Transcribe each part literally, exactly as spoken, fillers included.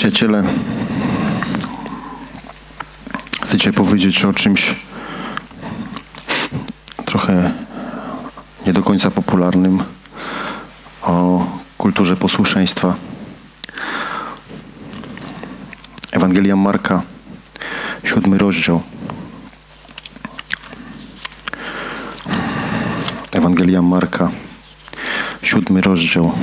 Przyjaciele, chcecie powiedzieć o czymś trochę nie do końca popularnym, o kulturze posłuszeństwa. Ewangelia Marka, siódmy rozdział. Ewangelia Marka, siódmy rozdział.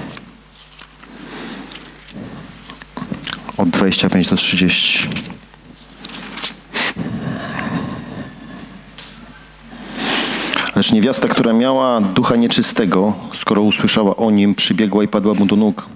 Od dwudziestego piątego do trzydziestego. Lecz niewiasta, która miała ducha nieczystego, skoro usłyszała o nim, przybiegła i padła mu do nóg.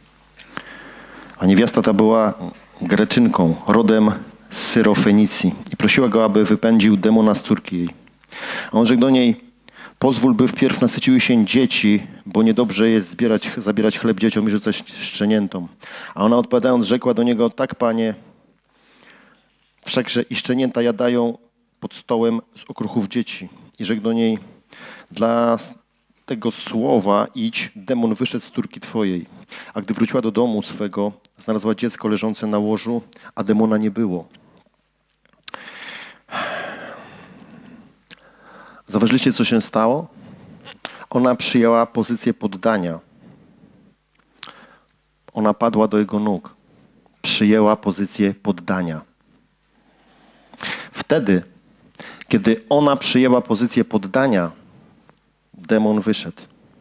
A niewiasta ta była Greczynką, rodem z Syrofenicji, i prosiła go, aby wypędził demona z córki jej. A on rzekł do niej: pozwól, by wpierw nasyciły się dzieci, bo niedobrze jest zbierać, zabierać chleb dzieciom i rzucać szczeniętom. A ona odpowiadając rzekła do niego: tak, panie, wszakże i szczenięta jadają pod stołem z okruchów dzieci. I rzekł do niej: dla tego słowa idź, demon wyszedł z córki twojej. A gdy wróciła do domu swego, znalazła dziecko leżące na łożu, a demona nie było. Zauważyliście, co się stało? Ona przyjęła pozycję poddania. Ona padła do jego nóg. Przyjęła pozycję poddania. Wtedy, kiedy ona przyjęła pozycję poddania, demon wyszedł.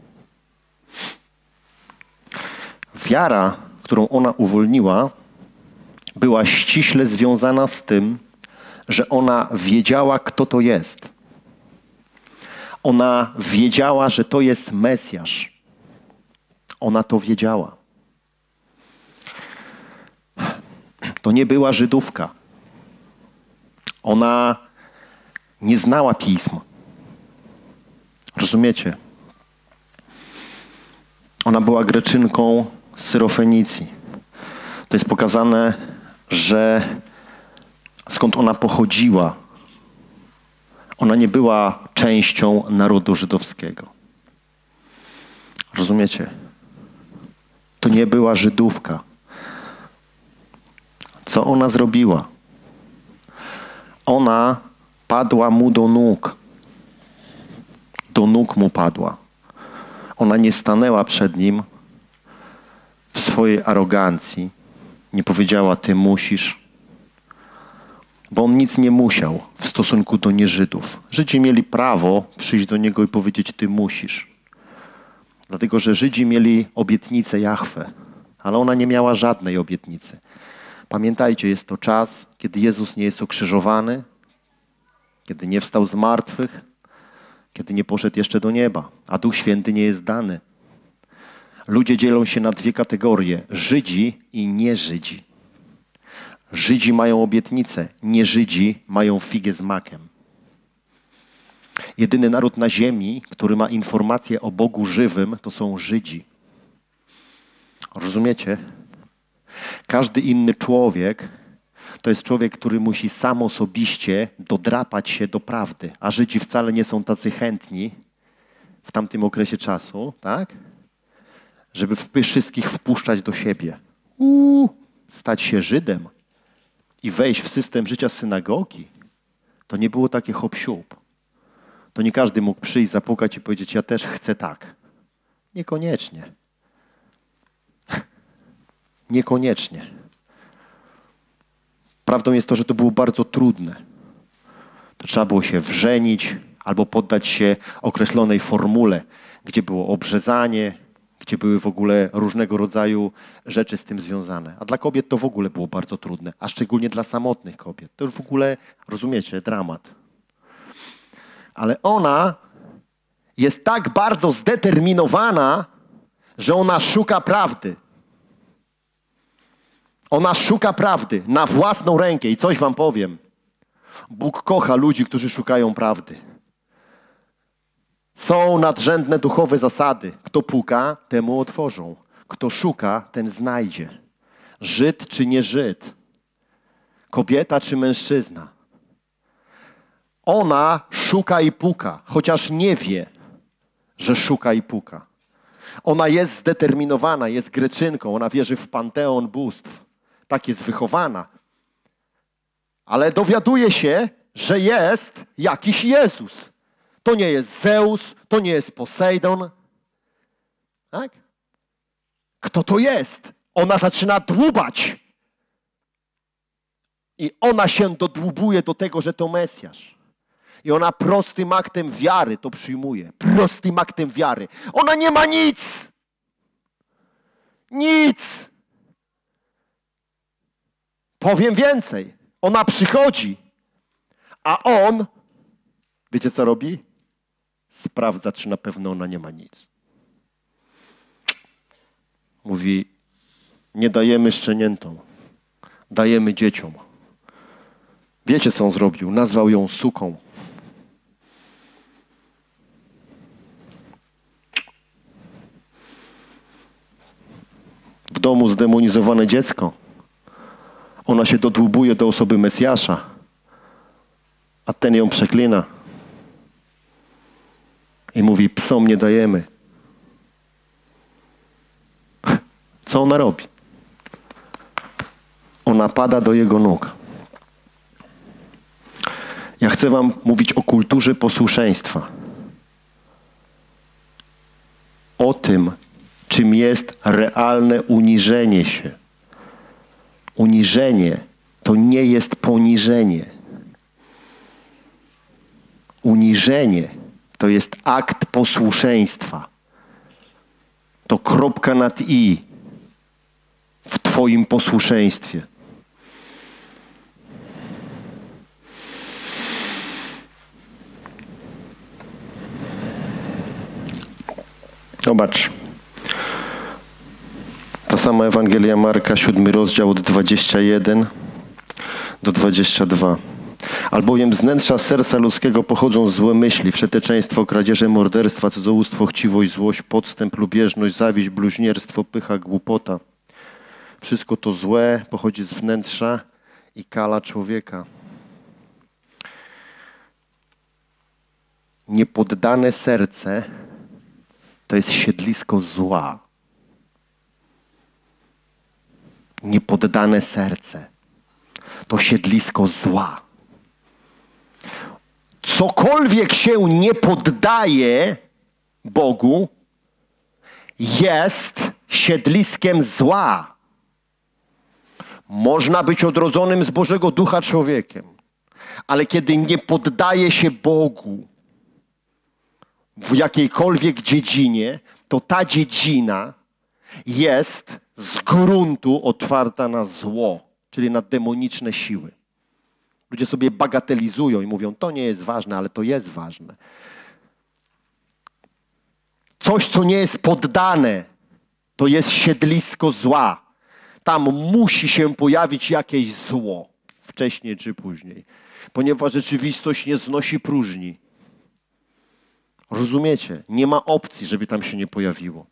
Wiara, którą ona uwolniła, była ściśle związana z tym, że ona wiedziała, kto to jest. Ona wiedziała, że to jest Mesjasz. Ona to wiedziała. To nie była Żydówka. Ona nie znała pism. Rozumiecie? Ona była Greczynką z Syrofenicji. To jest pokazane, że skąd ona pochodziła. Ona nie była częścią narodu żydowskiego. Rozumiecie? To nie była Żydówka. Co ona zrobiła? Ona padła mu do nóg. Do nóg mu padła. Ona nie stanęła przed nim w swojej arogancji. Nie powiedziała: ty musisz. Bo on nic nie musiał w stosunku do nieżydów. Żydzi mieli prawo przyjść do niego i powiedzieć: ty musisz. Dlatego, że Żydzi mieli obietnicę Jahwe, ale ona nie miała żadnej obietnicy. Pamiętajcie, jest to czas, kiedy Jezus nie jest ukrzyżowany, kiedy nie wstał z martwych, kiedy nie poszedł jeszcze do nieba, a Duch Święty nie jest dany. Ludzie dzielą się na dwie kategorie: Żydzi i nieżydzi. Żydzi mają obietnicę, nieżydzi mają figę z makiem. Jedyny naród na ziemi, który ma informację o Bogu żywym, to są Żydzi. Rozumiecie? Każdy inny człowiek to jest człowiek, który musi sam osobiście dodrapać się do prawdy, a Żydzi wcale nie są tacy chętni w tamtym okresie czasu, tak? Żeby wszystkich wpuszczać do siebie. Uuu, stać się Żydem i wejść w system życia synagogi, to nie było takie hop-siup. To nie każdy mógł przyjść, zapukać i powiedzieć: ja też chcę tak. Niekoniecznie. Niekoniecznie. Prawdą jest to, że to było bardzo trudne. To trzeba było się wrzenić albo poddać się określonej formule, gdzie było obrzezanie, gdzie były w ogóle różnego rodzaju rzeczy z tym związane. A dla kobiet to w ogóle było bardzo trudne, a szczególnie dla samotnych kobiet. To już w ogóle, rozumiecie, dramat. Ale ona jest tak bardzo zdeterminowana, że ona szuka prawdy. Ona szuka prawdy na własną rękę. I coś wam powiem. Bóg kocha ludzi, którzy szukają prawdy. Są nadrzędne duchowe zasady. Kto puka, temu otworzą. Kto szuka, ten znajdzie. Żyd czy nie Żyd. Kobieta czy mężczyzna. Ona szuka i puka, chociaż nie wie, że szuka i puka. Ona jest zdeterminowana, jest Greczynką, ona wierzy w panteon bóstw. tak jest wychowana. Ale dowiaduje się, że jest jakiś Jezus. To nie jest Zeus, to nie jest Posejdon. Tak? Kto to jest? Ona zaczyna dłubać. I ona się dodłubuje do tego, że to Mesjasz. I ona prostym aktem wiary to przyjmuje. Prostym aktem wiary. Ona nie ma nic. Nic. Powiem więcej. Ona przychodzi, a on, wiecie co robi? Sprawdza, czy na pewno ona nie ma nic. Mówi, nie dajemy szczeniętom, dajemy dzieciom. Wiecie, co on zrobił? Nazwał ją suką. W domu zdemonizowane dziecko. Ona się dodłubuje do osoby Mesjasza, a ten ją przeklina. I mówi, psom nie dajemy. Co ona robi? Ona pada do jego nóg. Ja chcę wam mówić o kulturze posłuszeństwa. O tym, czym jest realne uniżenie się. Uniżenie to nie jest poniżenie. Uniżenie to jest akt posłuszeństwa. To kropka nad i w twoim posłuszeństwie. Zobacz. Ta sama Ewangelia Marka, siódmy rozdział od dwudziestego pierwszego do dwudziestego drugiego. Albowiem z wnętrza serca ludzkiego pochodzą złe myśli, wszeteczeństwo, kradzieże, morderstwa, cudzołóstwo, chciwość, złość, podstęp, lubieżność, zawiść, bluźnierstwo, pycha, głupota. Wszystko to złe pochodzi z wnętrza i kala człowieka. Niepoddane serce to jest siedlisko zła. Niepoddane serce to siedlisko zła. Cokolwiek się nie poddaje Bogu, jest siedliskiem zła. Można być odrodzonym z Bożego Ducha człowiekiem, ale kiedy nie poddaje się Bogu w jakiejkolwiek dziedzinie, to ta dziedzina jest z gruntu otwarta na zło, czyli na demoniczne siły. Ludzie sobie bagatelizują i mówią, to nie jest ważne, ale to jest ważne. Coś, co nie jest poddane, to jest siedlisko zła. Tam musi się pojawić jakieś zło, wcześniej czy później, ponieważ rzeczywistość nie znosi próżni. Rozumiecie? Nie ma opcji, żeby tam się nie pojawiło.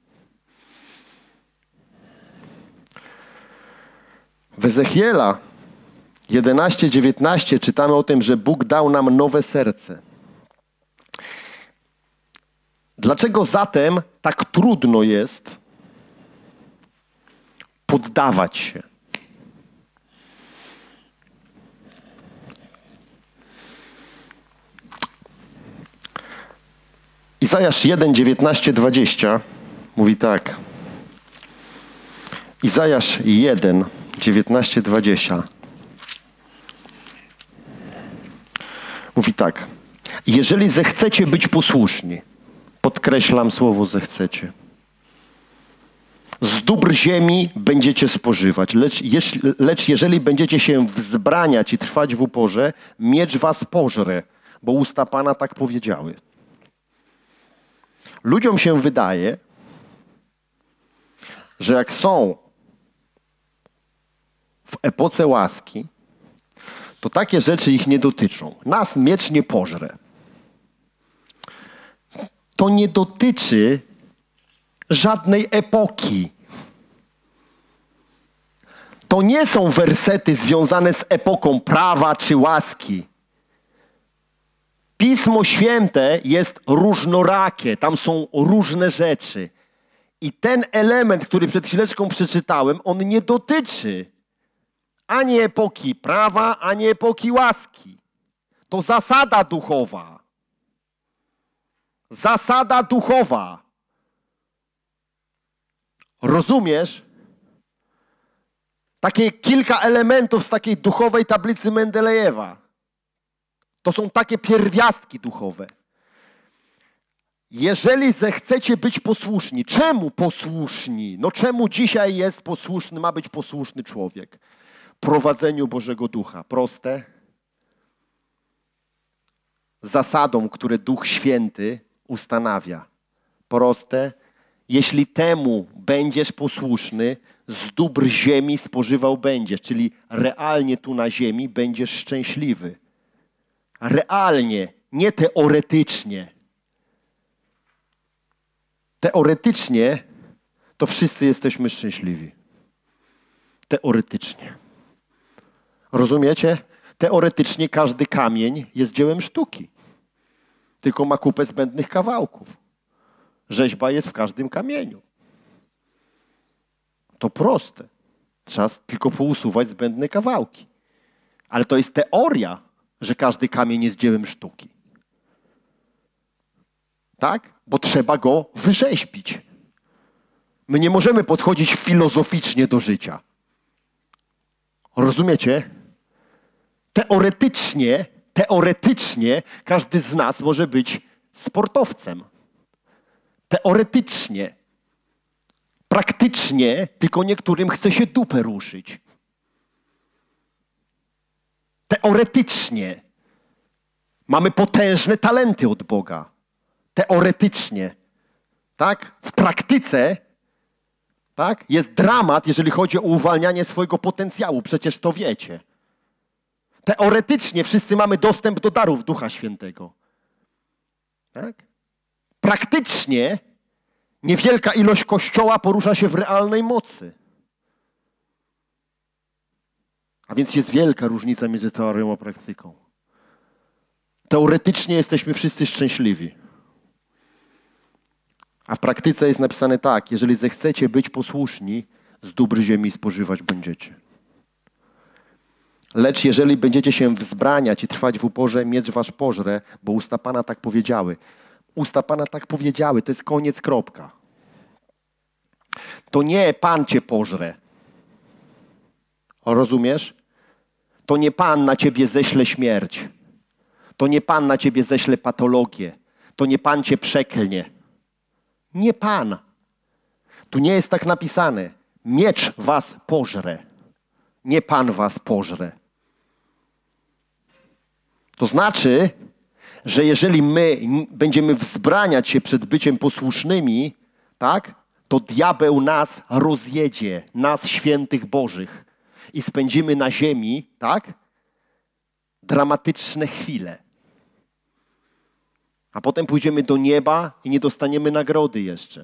W Ezechiela jedenaście dziewiętnaście czytamy o tym, że Bóg dał nam nowe serce. Dlaczego zatem tak trudno jest poddawać się? Izajasz jeden dziewiętnaście dwadzieścia mówi tak. Izajasz jeden dziewiętnaście dwadzieścia mówi tak. Jeżeli zechcecie być posłuszni, podkreślam słowo zechcecie, z dóbr ziemi będziecie spożywać, lecz, lecz jeżeli będziecie się wzbraniać i trwać w uporze, miecz was pożre, bo usta Pana tak powiedziały. Ludziom się wydaje, że jak są w epoce łaski, to takie rzeczy ich nie dotyczą. Nas miecz nie pożre. To nie dotyczy żadnej epoki. To nie są wersety związane z epoką prawa czy łaski. Pismo Święte jest różnorakie, tam są różne rzeczy. I ten element, który przed chwileczką przeczytałem, on nie dotyczy Ani epoki prawa, ani epoki łaski. To zasada duchowa. Zasada duchowa. Rozumiesz? Takie kilka elementów z takiej duchowej tablicy Mendelejewa. To są takie pierwiastki duchowe. Jeżeli zechcecie być posłuszni, czemu posłuszni? No czemu dzisiaj jest posłuszny, ma być posłuszny człowiek? Prowadzeniu Bożego Ducha. Proste. Zasadą, które Duch Święty ustanawia. Proste. Jeśli temu będziesz posłuszny, z dóbr ziemi spożywał będziesz, czyli realnie tu na ziemi będziesz szczęśliwy. Realnie, nie teoretycznie. Teoretycznie to wszyscy jesteśmy szczęśliwi. Teoretycznie. Rozumiecie? Teoretycznie każdy kamień jest dziełem sztuki. Tylko ma kupę zbędnych kawałków. Rzeźba jest w każdym kamieniu. To proste. Trzeba tylko pousuwać zbędne kawałki. Ale to jest teoria, że każdy kamień jest dziełem sztuki. Tak? Bo trzeba go wyrzeźbić. My nie możemy podchodzić filozoficznie do życia. Rozumiecie? Teoretycznie, teoretycznie każdy z nas może być sportowcem. Teoretycznie. Praktycznie tylko niektórym chce się dupę ruszyć. Teoretycznie. Mamy potężne talenty od Boga. Teoretycznie. Tak? W praktyce tak? Jest dramat, jeżeli chodzi o uwalnianie swojego potencjału. Przecież to wiecie. Teoretycznie wszyscy mamy dostęp do darów Ducha Świętego. Tak? Praktycznie niewielka ilość Kościoła porusza się w realnej mocy. A więc jest wielka różnica między teorią a praktyką. Teoretycznie jesteśmy wszyscy szczęśliwi. A w praktyce jest napisane tak, jeżeli zechcecie być posłuszni, z dóbr ziemi spożywać będziecie. Lecz jeżeli będziecie się wzbraniać i trwać w uporze, miecz wasz pożre, bo usta Pana tak powiedziały. Usta Pana tak powiedziały, to jest koniec, kropka. To nie Pan cię pożre. O, rozumiesz? To nie Pan na ciebie ześle śmierć. To nie Pan na ciebie ześle patologię. To nie Pan cię przeklnie. Nie Pan. Tu nie jest tak napisane. Miecz was pożre. Nie Pan was pożre. To znaczy, że jeżeli my będziemy wzbraniać się przed byciem posłusznymi, tak, to diabeł nas rozjedzie, nas świętych Bożych i spędzimy na ziemi, tak, dramatyczne chwile. A potem pójdziemy do nieba i nie dostaniemy nagrody jeszcze.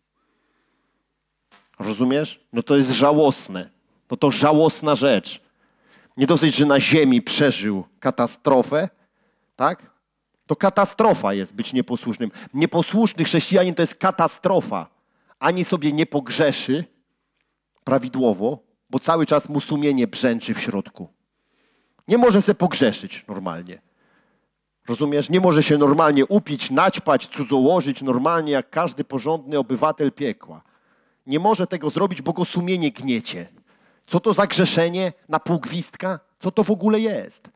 Rozumiesz? No to jest żałosne. No to żałosna rzecz. Nie dosyć, że na ziemi przeżył katastrofę, tak? To katastrofa jest być nieposłusznym. Nieposłuszny chrześcijanin to jest katastrofa. Ani sobie nie pogrzeszy prawidłowo, bo cały czas mu sumienie brzęczy w środku. Nie może sobie pogrzeszyć normalnie. Rozumiesz? Nie może się normalnie upić, naćpać, cudzołożyć normalnie jak każdy porządny obywatel piekła. Nie może tego zrobić, bo go sumienie gniecie. Co to za grzeszenie na pół gwizdka? Co to w ogóle jest?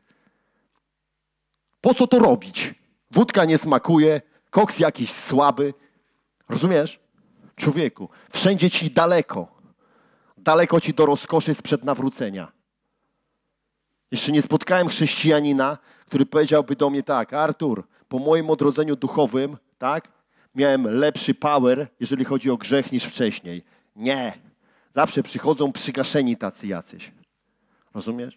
Po co to robić? Wódka nie smakuje, koks jakiś słaby. Rozumiesz? Człowieku, wszędzie ci daleko. Daleko ci do rozkoszy sprzed nawrócenia. Jeszcze nie spotkałem chrześcijanina, który powiedziałby do mnie tak: Artur, po moim odrodzeniu duchowym, tak, miałem lepszy power, jeżeli chodzi o grzech, niż wcześniej. Nie. Zawsze przychodzą przygaszeni tacy jacyś. Rozumiesz?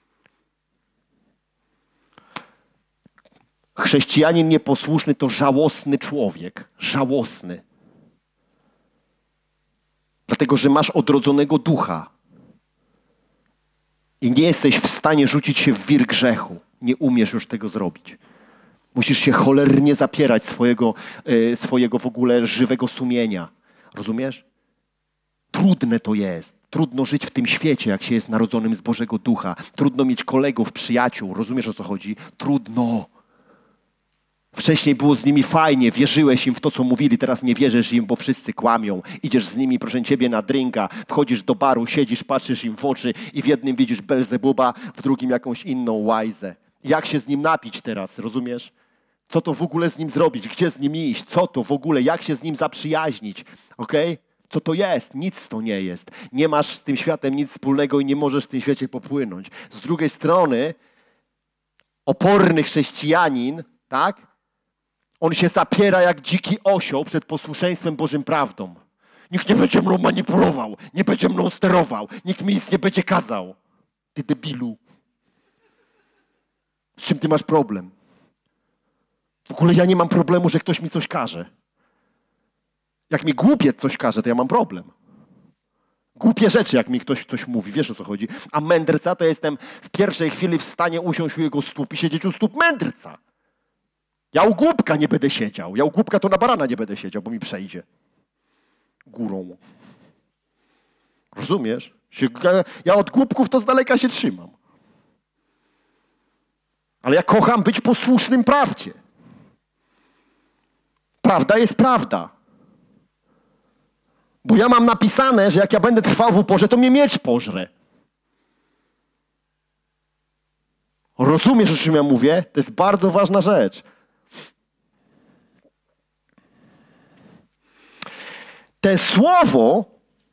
Chrześcijanin nieposłuszny to żałosny człowiek. Żałosny. Dlatego, że masz odrodzonego ducha. I nie jesteś w stanie rzucić się w wir grzechu. Nie umiesz już tego zrobić. Musisz się cholernie zapierać swojego, yy, swojego w ogóle żywego sumienia. Rozumiesz? Trudne to jest. Trudno żyć w tym świecie, jak się jest narodzonym z Bożego Ducha. Trudno mieć kolegów, przyjaciół. Rozumiesz, o co chodzi? Trudno. Wcześniej było z nimi fajnie, wierzyłeś im w to, co mówili, teraz nie wierzysz im, bo wszyscy kłamią. Idziesz z nimi, proszę ciebie, na drinka, wchodzisz do baru, siedzisz, patrzysz im w oczy i w jednym widzisz Belzebuba, w drugim jakąś inną łajzę. Jak się z nim napić teraz, rozumiesz? Co to w ogóle z nim zrobić? Gdzie z nim iść? Co to w ogóle? Jak się z nim zaprzyjaźnić? Okej? Co to jest? Nic to nie jest. Nie masz z tym światem nic wspólnego i nie możesz w tym świecie popłynąć. Z drugiej strony oporny chrześcijanin, tak? On się zapiera jak dziki osioł przed posłuszeństwem Bożym prawdą. Nikt nie będzie mną manipulował, nie będzie mną sterował, nikt mi nic nie będzie kazał. Ty debilu. Z czym ty masz problem? W ogóle ja nie mam problemu, że ktoś mi coś każe. Jak mi głupiec coś każe, to ja mam problem. Głupie rzeczy, jak mi ktoś coś mówi, wiesz, o co chodzi. A mędrca to jestem w pierwszej chwili w stanie usiąść u jego stóp i siedzieć u stóp mędrca. Ja u głupka nie będę siedział. Ja u głupka to na barana nie będę siedział, bo mi przejdzie. Górą. Rozumiesz? Ja od głupków to z daleka się trzymam. Ale ja kocham być posłusznym prawdzie. Prawda jest prawda. Bo ja mam napisane, że jak ja będę trwał w uporze, to mnie miecz pożre. Rozumiesz, o czym ja mówię? To jest bardzo ważna rzecz. Te słowo,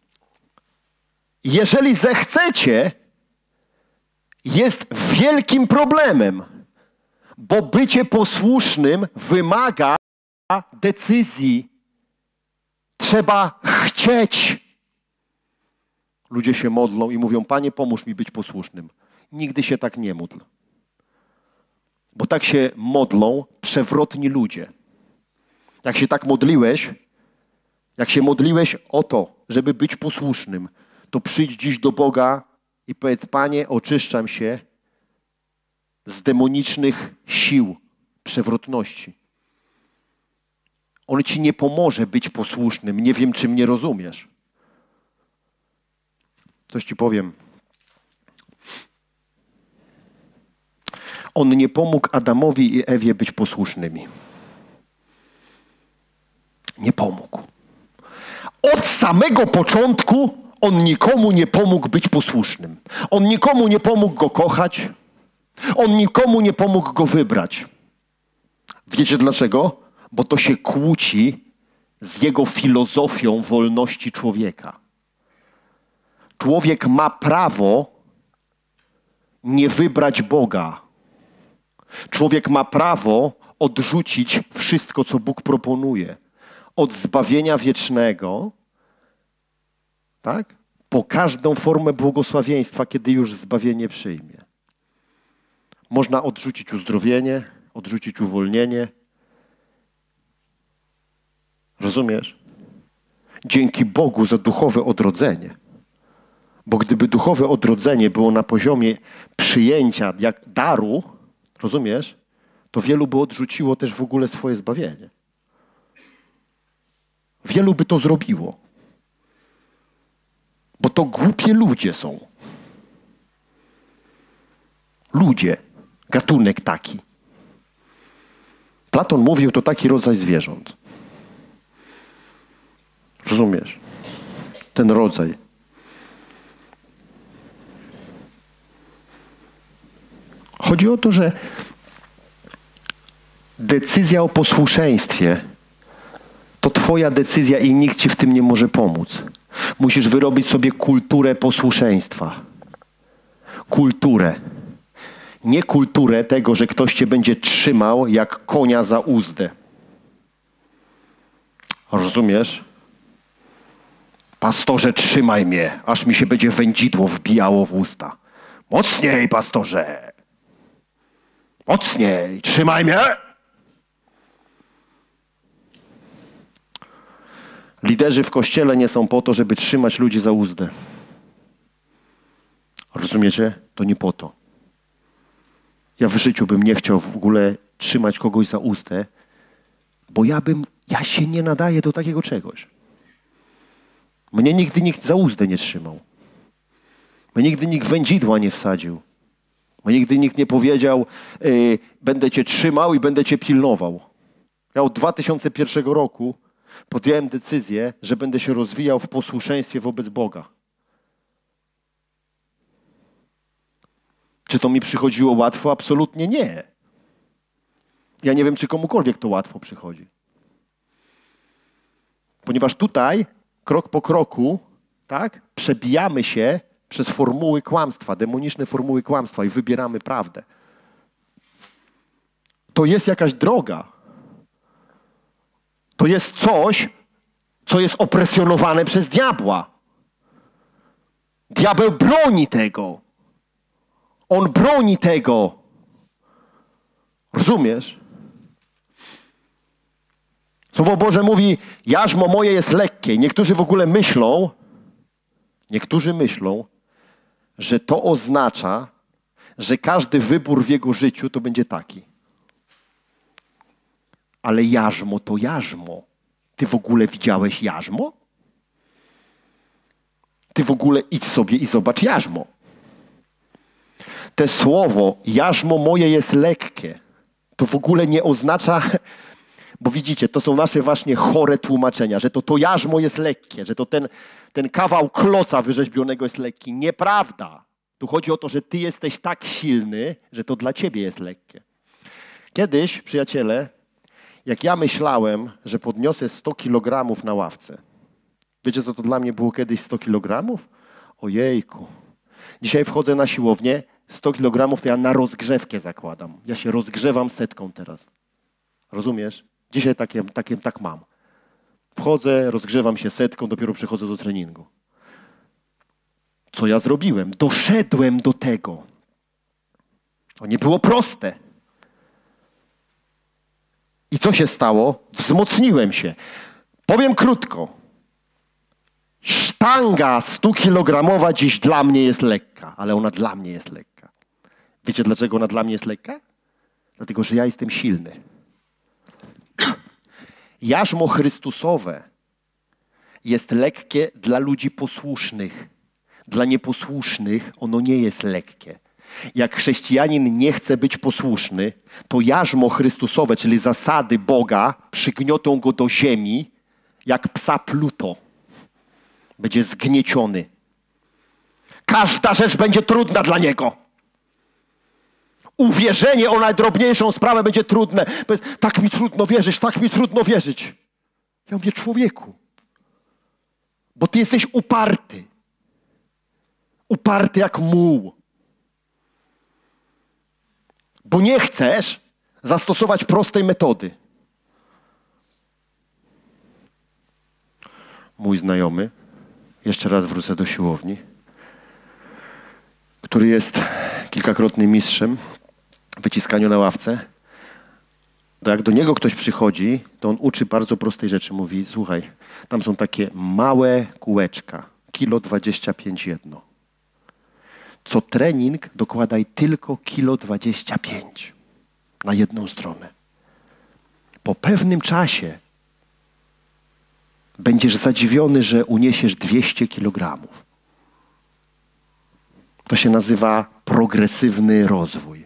jeżeli zechcecie, jest wielkim problemem, bo bycie posłusznym wymaga decyzji. Trzeba chcieć. Ludzie się modlą i mówią, Panie, pomóż mi być posłusznym. Nigdy się tak nie módl. Bo tak się modlą przewrotni ludzie. Jak się tak modliłeś, jak się modliłeś o to, żeby być posłusznym, to przyjdź dziś do Boga i powiedz, Panie, oczyszczam się z demonicznych sił przewrotności. On ci nie pomoże być posłusznym. Nie wiem, czy mnie rozumiesz. Coś ci powiem. On nie pomógł Adamowi i Ewie być posłusznymi. Nie pomógł. Od samego początku on nikomu nie pomógł być posłusznym. On nikomu nie pomógł go kochać. On nikomu nie pomógł go wybrać. Wiecie dlaczego? Bo to się kłóci z jego filozofią wolności człowieka. Człowiek ma prawo nie wybrać Boga. Człowiek ma prawo odrzucić wszystko, co Bóg proponuje. Od zbawienia wiecznego, tak? Po każdą formę błogosławieństwa, kiedy już zbawienie przyjmie. Można odrzucić uzdrowienie, odrzucić uwolnienie. Rozumiesz? Dzięki Bogu za duchowe odrodzenie. Bo gdyby duchowe odrodzenie było na poziomie przyjęcia jak daru, rozumiesz? To wielu by odrzuciło też w ogóle swoje zbawienie. Wielu by to zrobiło. Bo to głupie ludzie są. Ludzie. Gatunek taki. Platon mówił, to taki rodzaj zwierząt. Rozumiesz? Ten rodzaj. Chodzi o to, że decyzja o posłuszeństwie to twoja decyzja i nikt ci w tym nie może pomóc. Musisz wyrobić sobie kulturę posłuszeństwa. Kulturę. Nie kulturę tego, że ktoś cię będzie trzymał jak konia za uzdę. Rozumiesz? Pastorze, trzymaj mnie, aż mi się będzie wędzidło wbijało w usta. Mocniej, pastorze! Mocniej! Trzymaj mnie! Liderzy w Kościele nie są po to, żeby trzymać ludzi za uzdę. Rozumiecie? To nie po to. Ja w życiu bym nie chciał w ogóle trzymać kogoś za uzdę, bo ja bym, ja się nie nadaję do takiego czegoś. Mnie nigdy nikt za uzdę nie trzymał. Bo nigdy nikt wędzidła nie wsadził. Bo nigdy nikt nie powiedział, yy, będę cię trzymał i będę cię pilnował. Ja od dwa tysiące pierwszego roku podjąłem decyzję, że będę się rozwijał w posłuszeństwie wobec Boga. Czy to mi przychodziło łatwo? Absolutnie nie. Ja nie wiem, czy komukolwiek to łatwo przychodzi. Ponieważ tutaj, krok po kroku, tak, przebijamy się przez formuły kłamstwa, demoniczne formuły kłamstwa i wybieramy prawdę. To jest jakaś droga. To jest coś, co jest opresjonowane przez diabła. Diabeł broni tego. On broni tego. Rozumiesz? Słowo Boże mówi, jarzmo moje jest lekkie. Niektórzy w ogóle myślą, niektórzy myślą, że to oznacza, że każdy wybór w jego życiu to będzie taki. Ale jarzmo to jarzmo. Ty w ogóle widziałeś jarzmo? Ty w ogóle idź sobie i zobacz jarzmo. Te słowo, jarzmo moje jest lekkie, to w ogóle nie oznacza, bo widzicie, to są nasze właśnie chore tłumaczenia, że to, to jarzmo jest lekkie, że to ten, ten kawał kloca wyrzeźbionego jest lekki. Nieprawda. Tu chodzi o to, że ty jesteś tak silny, że to dla ciebie jest lekkie. Kiedyś, przyjaciele, jak ja myślałem, że podniosę sto kilogramów na ławce. Wiecie, co to dla mnie było kiedyś sto kilogramów? Ojejku. Dzisiaj wchodzę na siłownię, sto kilogramów to ja na rozgrzewkę zakładam. Ja się rozgrzewam setką teraz. Rozumiesz? Dzisiaj takie, takie, tak mam. Wchodzę, rozgrzewam się setką, dopiero przychodzę do treningu. Co ja zrobiłem? Doszedłem do tego. To nie było proste. I co się stało? Wzmocniłem się. Powiem krótko. Sztanga stukilogramowa dziś dla mnie jest lekka, ale ona dla mnie jest lekka. Wiecie, dlaczego ona dla mnie jest lekka? Dlatego, że ja jestem silny. Jarzmo Chrystusowe jest lekkie dla ludzi posłusznych. Dla nieposłusznych ono nie jest lekkie. Jak chrześcijanin nie chce być posłuszny, to jarzmo Chrystusowe, czyli zasady Boga, przygniotą go do ziemi, jak psa Pluto. Będzie zgnieciony. Każda rzecz będzie trudna dla niego. Uwierzenie o najdrobniejszą sprawę będzie trudne. Tak mi trudno wierzyć, tak mi trudno wierzyć. Ja mówię, człowieku, bo ty jesteś uparty. Uparty jak muł. Bo nie chcesz zastosować prostej metody. Mój znajomy, jeszcze raz wrócę do siłowni, który jest kilkakrotnym mistrzem w wyciskaniu na ławce, to jak do niego ktoś przychodzi, to on uczy bardzo prostej rzeczy. Mówi, słuchaj, tam są takie małe kółeczka, kilo dwadzieścia pięć jedno. Co trening dokładaj tylko kilo dwadzieścia pięć na jedną stronę. Po pewnym czasie będziesz zadziwiony, że uniesiesz dwieście kilogramów. To się nazywa progresywny rozwój.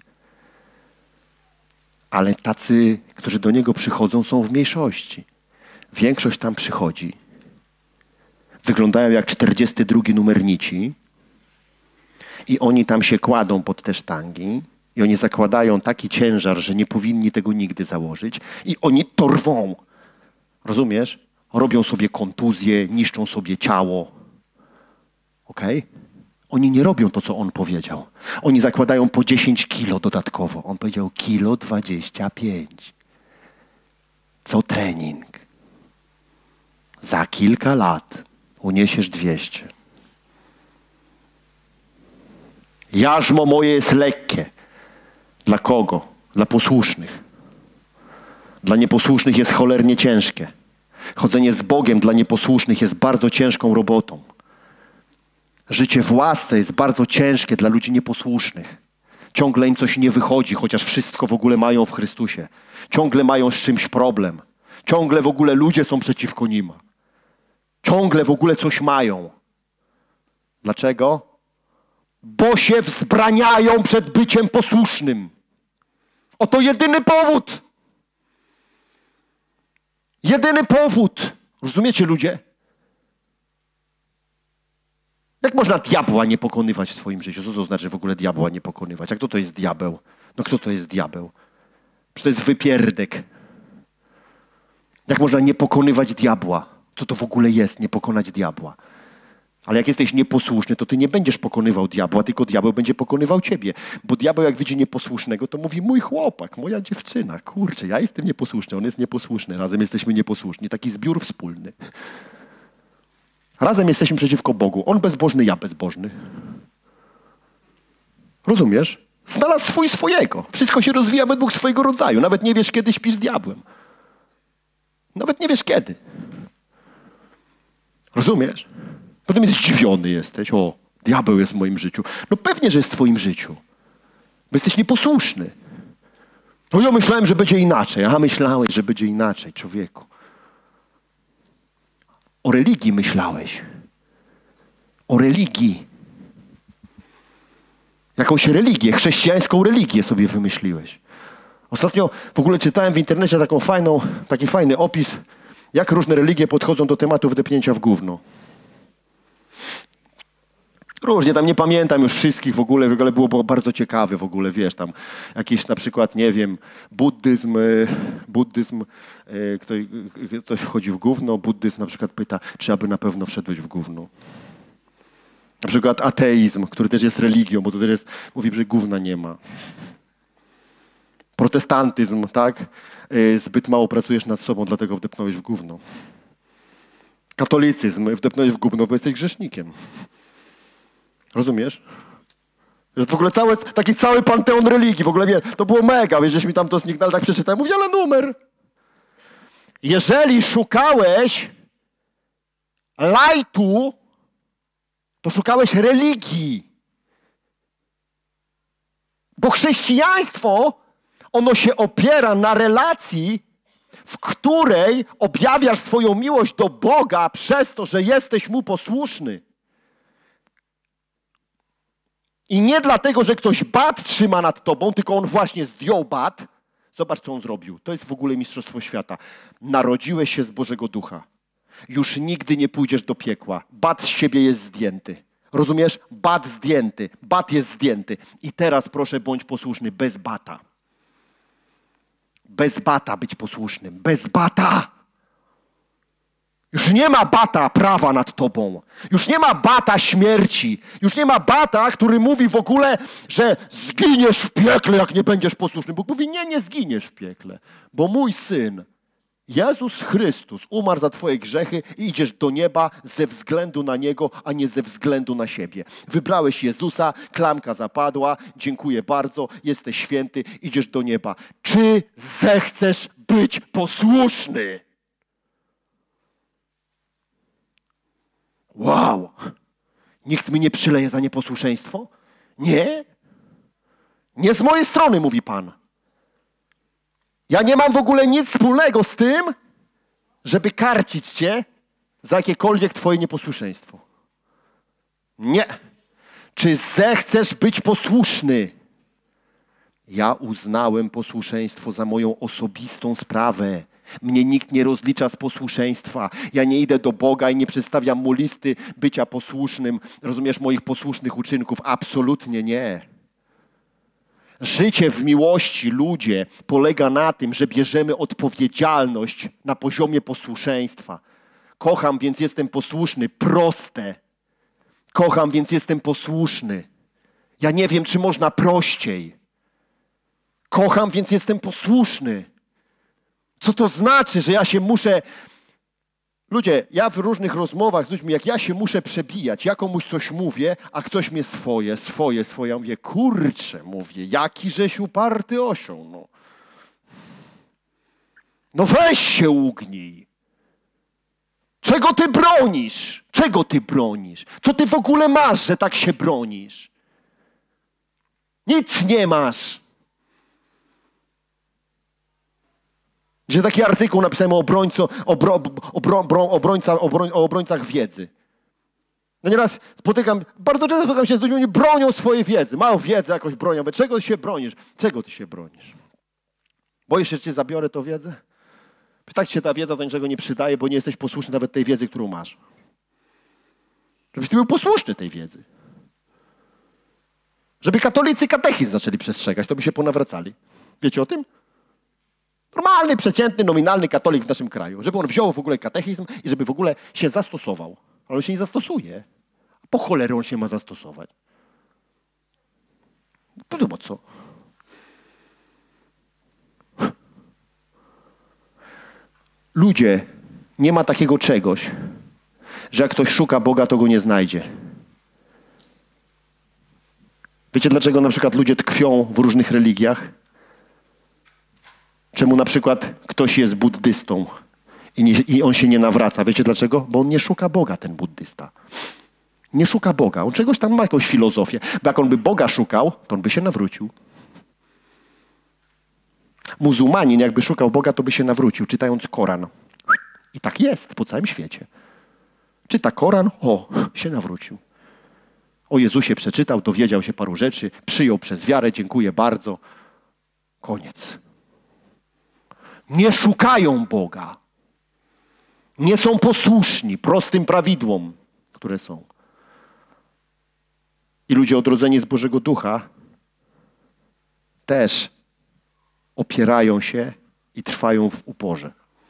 Ale tacy, którzy do niego przychodzą, są w mniejszości. Większość tam przychodzi. Wyglądają jak czterdziesty drugi numer nici. I oni tam się kładą pod te sztangi. I oni zakładają taki ciężar, że nie powinni tego nigdy założyć. I oni to rwą. Rozumiesz? Robią sobie kontuzje, niszczą sobie ciało. Okej? Okay? Oni nie robią to, co on powiedział. Oni zakładają po dziesięć kilo dodatkowo. On powiedział kilo dwadzieścia pięć. Co trening. Za kilka lat uniesiesz dwieście. Jarzmo moje jest lekkie. Dla kogo? Dla posłusznych. Dla nieposłusznych jest cholernie ciężkie. Chodzenie z Bogiem dla nieposłusznych jest bardzo ciężką robotą. Życie w łasce jest bardzo ciężkie dla ludzi nieposłusznych. Ciągle im coś nie wychodzi, chociaż wszystko w ogóle mają w Chrystusie. Ciągle mają z czymś problem. Ciągle w ogóle ludzie są przeciwko nim. Ciągle w ogóle coś mają. Dlaczego? Bo się wzbraniają przed byciem posłusznym. Oto jedyny powód. Jedyny powód. Rozumiecie, ludzie? Jak można diabła nie pokonywać w swoim życiu? Co to znaczy w ogóle diabła nie pokonywać? A kto to jest diabeł? No kto to jest diabeł? Przecież to jest wypierdek. Jak można nie pokonywać diabła? Co to w ogóle jest nie pokonać diabła? Ale jak jesteś nieposłuszny, to ty nie będziesz pokonywał diabła, tylko diabeł będzie pokonywał ciebie. Bo diabeł jak widzi nieposłusznego, to mówi mój chłopak, moja dziewczyna. Kurczę, ja jestem nieposłuszny, on jest nieposłuszny. Razem jesteśmy nieposłuszni. Taki zbiór wspólny. Razem jesteśmy przeciwko Bogu. On bezbożny, ja bezbożny. Rozumiesz? Znalazł swój swojego. Wszystko się rozwija według swojego rodzaju. Nawet nie wiesz, kiedy śpisz z diabłem. Nawet nie wiesz, kiedy. Rozumiesz? Potem jest zdziwiony jesteś. O, diabeł jest w moim życiu. No pewnie, że jest w twoim życiu. Bo jesteś nieposłuszny. No ja myślałem, że będzie inaczej. Aha, myślałeś, że będzie inaczej, człowieku. O religii myślałeś. O religii. Jakąś religię, chrześcijańską religię sobie wymyśliłeś. Ostatnio w ogóle czytałem w internecie taką fajną, taki fajny opis, jak różne religie podchodzą do tematu wdepnięcia w gówno. Różnie, tam nie pamiętam już wszystkich w ogóle, w ogóle było bardzo ciekawe w ogóle, wiesz, tam jakiś na przykład, nie wiem, buddyzm, buddyzm, ktoś, ktoś wchodzi w gówno, buddyzm na przykład pyta, czy aby na pewno wszedłeś w gówno. Na przykład ateizm, który też jest religią, bo to też jest, mówi, że gówna nie ma. Protestantyzm, tak? Zbyt mało pracujesz nad sobą, dlatego wdepnąłeś w gówno. Katolicyzm, wdepnąłeś w gówno, bo jesteś grzesznikiem. Rozumiesz? Że w ogóle cały, taki cały panteon religii, w ogóle wie, to było mega, wiesz, żeś mi tam to zniknęło, tak przeczytałem, mówię, ale numer. Jeżeli szukałeś lajtu, to szukałeś religii. Bo chrześcijaństwo, ono się opiera na relacji, w której objawiasz swoją miłość do Boga przez to, że jesteś Mu posłuszny. I nie dlatego, że ktoś bat trzyma nad tobą, tylko on właśnie zdjął bat. Zobacz, co on zrobił. To jest w ogóle mistrzostwo świata. Narodziłeś się z Bożego Ducha. Już nigdy nie pójdziesz do piekła. Bat z siebie jest zdjęty. Rozumiesz? Bat zdjęty. Bat jest zdjęty. I teraz proszę, bądź posłuszny bez bata. Bez bata być posłusznym. Bez bata. Już nie ma bata prawa nad tobą. Już nie ma bata śmierci. Już nie ma bata, który mówi w ogóle, że zginiesz w piekle, jak nie będziesz posłuszny. Bóg mówi, nie, nie zginiesz w piekle. Bo mój Syn, Jezus Chrystus, umarł za twoje grzechy i idziesz do nieba ze względu na Niego, a nie ze względu na siebie. Wybrałeś Jezusa, klamka zapadła, dziękuję bardzo, jesteś święty, idziesz do nieba. Czy zechcesz być posłuszny? Wow! Nikt mi nie przyleje za nieposłuszeństwo? Nie. Nie z mojej strony, mówi Pan. Ja nie mam w ogóle nic wspólnego z tym, żeby karcić cię za jakiekolwiek twoje nieposłuszeństwo. Nie. Czy zechcesz być posłuszny? Ja uznałem posłuszeństwo za moją osobistą sprawę. Mnie nikt nie rozlicza z posłuszeństwa. Ja nie idę do Boga i nie przedstawiam Mu listy bycia posłusznym. Rozumiesz, moich posłusznych uczynków? Absolutnie nie. Życie w miłości, ludzie, polega na tym, że bierzemy odpowiedzialność na poziomie posłuszeństwa. Kocham, więc jestem posłuszny. Proste. Kocham, więc jestem posłuszny. Ja nie wiem, czy można prościej. Kocham, więc jestem posłuszny. Co to znaczy, że ja się muszę... Ludzie, ja w różnych rozmowach z ludźmi, jak ja się muszę przebijać, ja komuś coś mówię, a ktoś mnie swoje, swoje, swoje. Ja mówię, kurczę, mówię, jaki żeś uparty osioł, no. No weź się ugnij. Czego ty bronisz? Czego ty bronisz? Co ty w ogóle masz, że tak się bronisz? Nic nie masz. Gdzie taki artykuł napisałem o, obrońco, obro, obro, obro, obrońca, obroń, o obrońcach wiedzy. No nieraz spotykam, bardzo często spotykam się z ludźmi, oni bronią swojej wiedzy, mają wiedzę, jakąś bronią. Mówię, czego się bronisz? Czego ty się bronisz? Boisz się, że cię zabiorę tą wiedzę? Tak ci się ta wiedza do niczego nie przydaje, bo nie jesteś posłuszny nawet tej wiedzy, którą masz. Żebyś ty był posłuszny tej wiedzy. Żeby katolicy katechizm zaczęli przestrzegać, to by się ponawracali. Wiecie o tym? Normalny, przeciętny, nominalny katolik w naszym kraju. Żeby on wziął w ogóle katechizm i żeby w ogóle się zastosował. Ale on się nie zastosuje. A po cholerę on się ma zastosować? No bo co? Ludzie, nie ma takiego czegoś, że jak ktoś szuka Boga, to go nie znajdzie. Wiecie, dlaczego na przykład ludzie tkwią w różnych religiach? Czemu na przykład ktoś jest buddystą i, nie, i on się nie nawraca? Wiecie dlaczego? Bo on nie szuka Boga, ten buddysta. Nie szuka Boga. On czegoś tam ma, jakąś filozofię. Bo jak on by Boga szukał, to on by się nawrócił. Muzułmanin, jakby szukał Boga, to by się nawrócił, czytając Koran. I tak jest po całym świecie. Czyta Koran, o, się nawrócił. O Jezusie przeczytał, dowiedział się paru rzeczy, przyjął przez wiarę, dziękuję bardzo. Koniec. Nie szukają Boga. Nie są posłuszni prostym prawidłom, które są. I ludzie odrodzeni z Bożego Ducha też opierają się i trwają w uporze.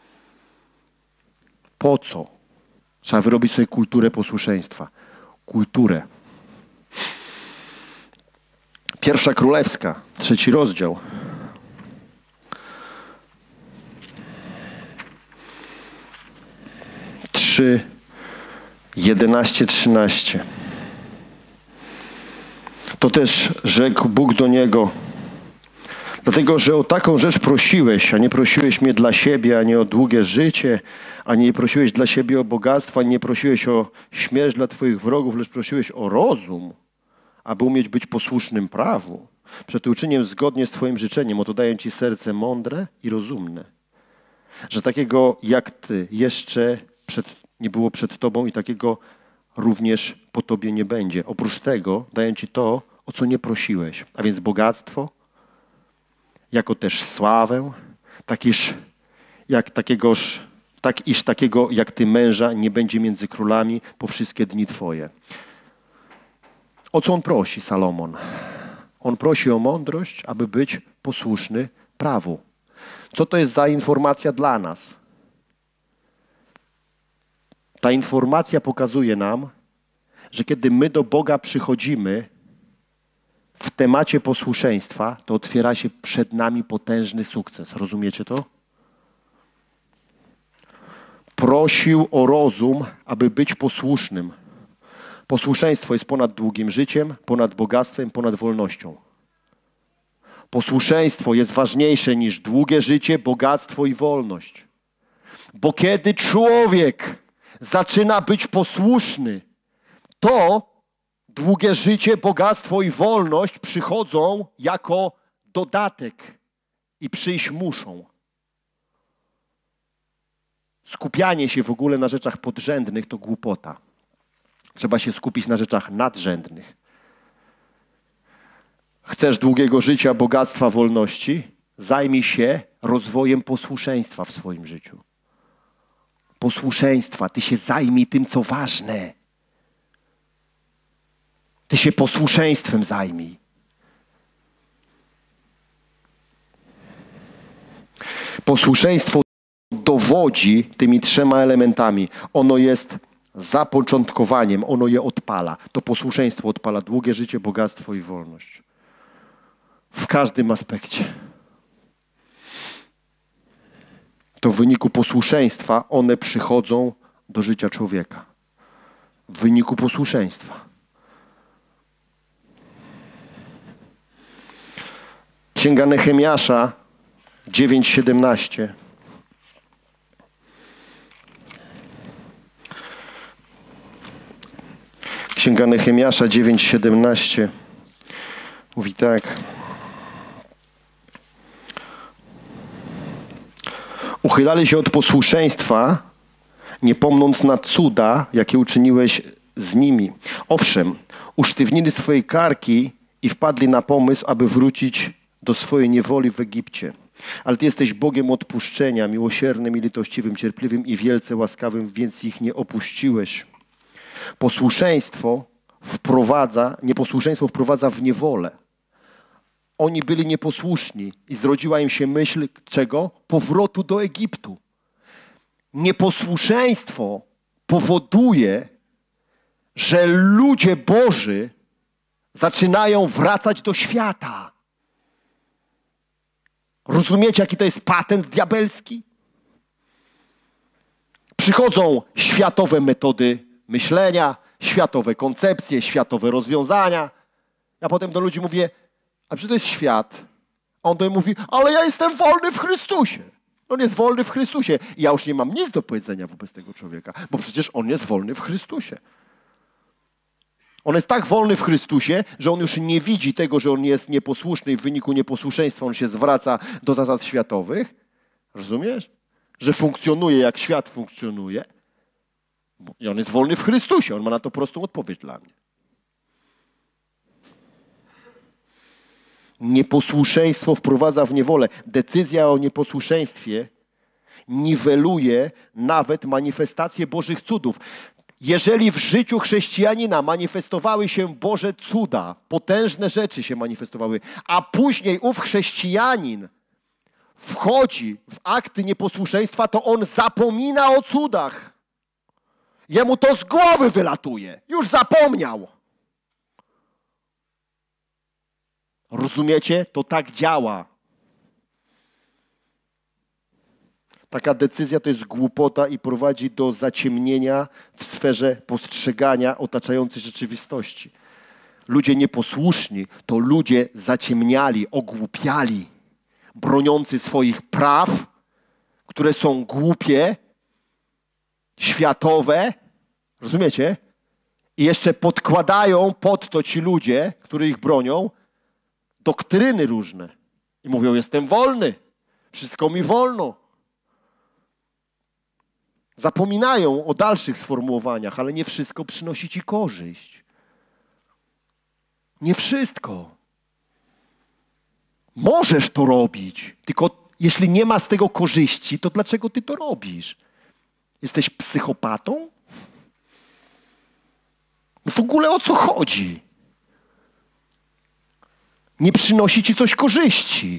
Po co? Trzeba wyrobić sobie kulturę posłuszeństwa. Kulturę. Pierwsza Królewska, trzeci rozdział. Trzy, jedenaście, trzynaście. To też rzekł Bóg do niego: dlatego, że o taką rzecz prosiłeś, a nie prosiłeś mnie dla siebie, a nie o długie życie, a nie prosiłeś dla siebie o bogactwo, a nie prosiłeś o śmierć dla twoich wrogów, lecz prosiłeś o rozum, aby umieć być posłusznym prawu. Przeto uczynię zgodnie z twoim życzeniem, oto daję ci serce mądre i rozumne. Że takiego jak ty jeszcze przed, nie było przed tobą i takiego również po tobie nie będzie. Oprócz tego daję ci to, o co nie prosiłeś, a więc bogactwo, jako też sławę, tak iż, jak takiegoż, tak iż takiego jak ty męża nie będzie między królami po wszystkie dni twoje. O co on prosi, Salomon? On prosi o mądrość, aby być posłuszny prawu. Co to jest za informacja dla nas? Ta informacja pokazuje nam, że kiedy my do Boga przychodzimy w temacie posłuszeństwa, to otwiera się przed nami potężny sukces. Rozumiecie to? Prosił o rozum, aby być posłusznym. Posłuszeństwo jest ponad długim życiem, ponad bogactwem, ponad wolnością. Posłuszeństwo jest ważniejsze niż długie życie, bogactwo i wolność. Bo kiedy człowiek zaczyna być posłuszny, to długie życie, bogactwo i wolność przychodzą jako dodatek i przyjść muszą. Skupianie się w ogóle na rzeczach podrzędnych to głupota. Trzeba się skupić na rzeczach nadrzędnych. Chcesz długiego życia, bogactwa, wolności? Zajmij się rozwojem posłuszeństwa w swoim życiu. Posłuszeństwa. Ty się zajmij tym, co ważne. Ty się posłuszeństwem zajmij. Posłuszeństwo dowodzi tymi trzema elementami. Ono jest zapoczątkowaniem, ono je odpala. To posłuszeństwo odpala długie życie, bogactwo i wolność. W każdym aspekcie. To w wyniku posłuszeństwa one przychodzą do życia człowieka. W wyniku posłuszeństwa. Księga Nehemiasza dziewięć siedemnaście. Księga Nehemiasza dziewięć siedemnaście mówi tak. Uchylali się od posłuszeństwa, nie pomnąc na cuda, jakie uczyniłeś z nimi. Owszem, usztywnili swoje karki i wpadli na pomysł, aby wrócić do swojej niewoli w Egipcie. Ale Ty jesteś Bogiem odpuszczenia, miłosiernym i litościwym, cierpliwym i wielce łaskawym, więc ich nie opuściłeś. Posłuszeństwo wprowadza, nieposłuszeństwo wprowadza w niewolę. Oni byli nieposłuszni i zrodziła im się myśl czego? Powrotu do Egiptu. Nieposłuszeństwo powoduje, że ludzie Boży zaczynają wracać do świata. Rozumiecie, jaki to jest patent diabelski? Przychodzą światowe metody myślenia, światowe koncepcje, światowe rozwiązania. Ja potem do ludzi mówię, a przecież to jest świat. A on do mnie mówi, ale ja jestem wolny w Chrystusie. On jest wolny w Chrystusie. I ja już nie mam nic do powiedzenia wobec tego człowieka, bo przecież on jest wolny w Chrystusie. On jest tak wolny w Chrystusie, że on już nie widzi tego, że on jest nieposłuszny i w wyniku nieposłuszeństwa on się zwraca do zasad światowych. Rozumiesz? Że funkcjonuje jak świat funkcjonuje. I on jest wolny w Chrystusie. On ma na to prostą odpowiedź dla mnie. Nieposłuszeństwo wprowadza w niewolę. Decyzja o nieposłuszeństwie niweluje nawet manifestację Bożych cudów. Jeżeli w życiu chrześcijanina manifestowały się Boże cuda, potężne rzeczy się manifestowały, a później ów chrześcijanin wchodzi w akty nieposłuszeństwa, to on zapomina o cudach. Jemu to z głowy wylatuje. Już zapomniał. Rozumiecie? To tak działa. Taka decyzja to jest głupota i prowadzi do zaciemnienia w sferze postrzegania otaczającej rzeczywistości. Ludzie nieposłuszni to ludzie zaciemniali, ogłupiali, broniący swoich praw, które są głupie, światowe, rozumiecie? I jeszcze podkładają pod to ci ludzie, którzy ich bronią, doktryny różne. I mówią, jestem wolny, wszystko mi wolno. Zapominają o dalszych sformułowaniach, ale nie wszystko przynosi ci korzyść. Nie wszystko. Możesz to robić, tylko jeśli nie ma z tego korzyści, to dlaczego ty to robisz? Jesteś psychopatą? No w ogóle o co chodzi? Nie przynosi ci coś korzyści.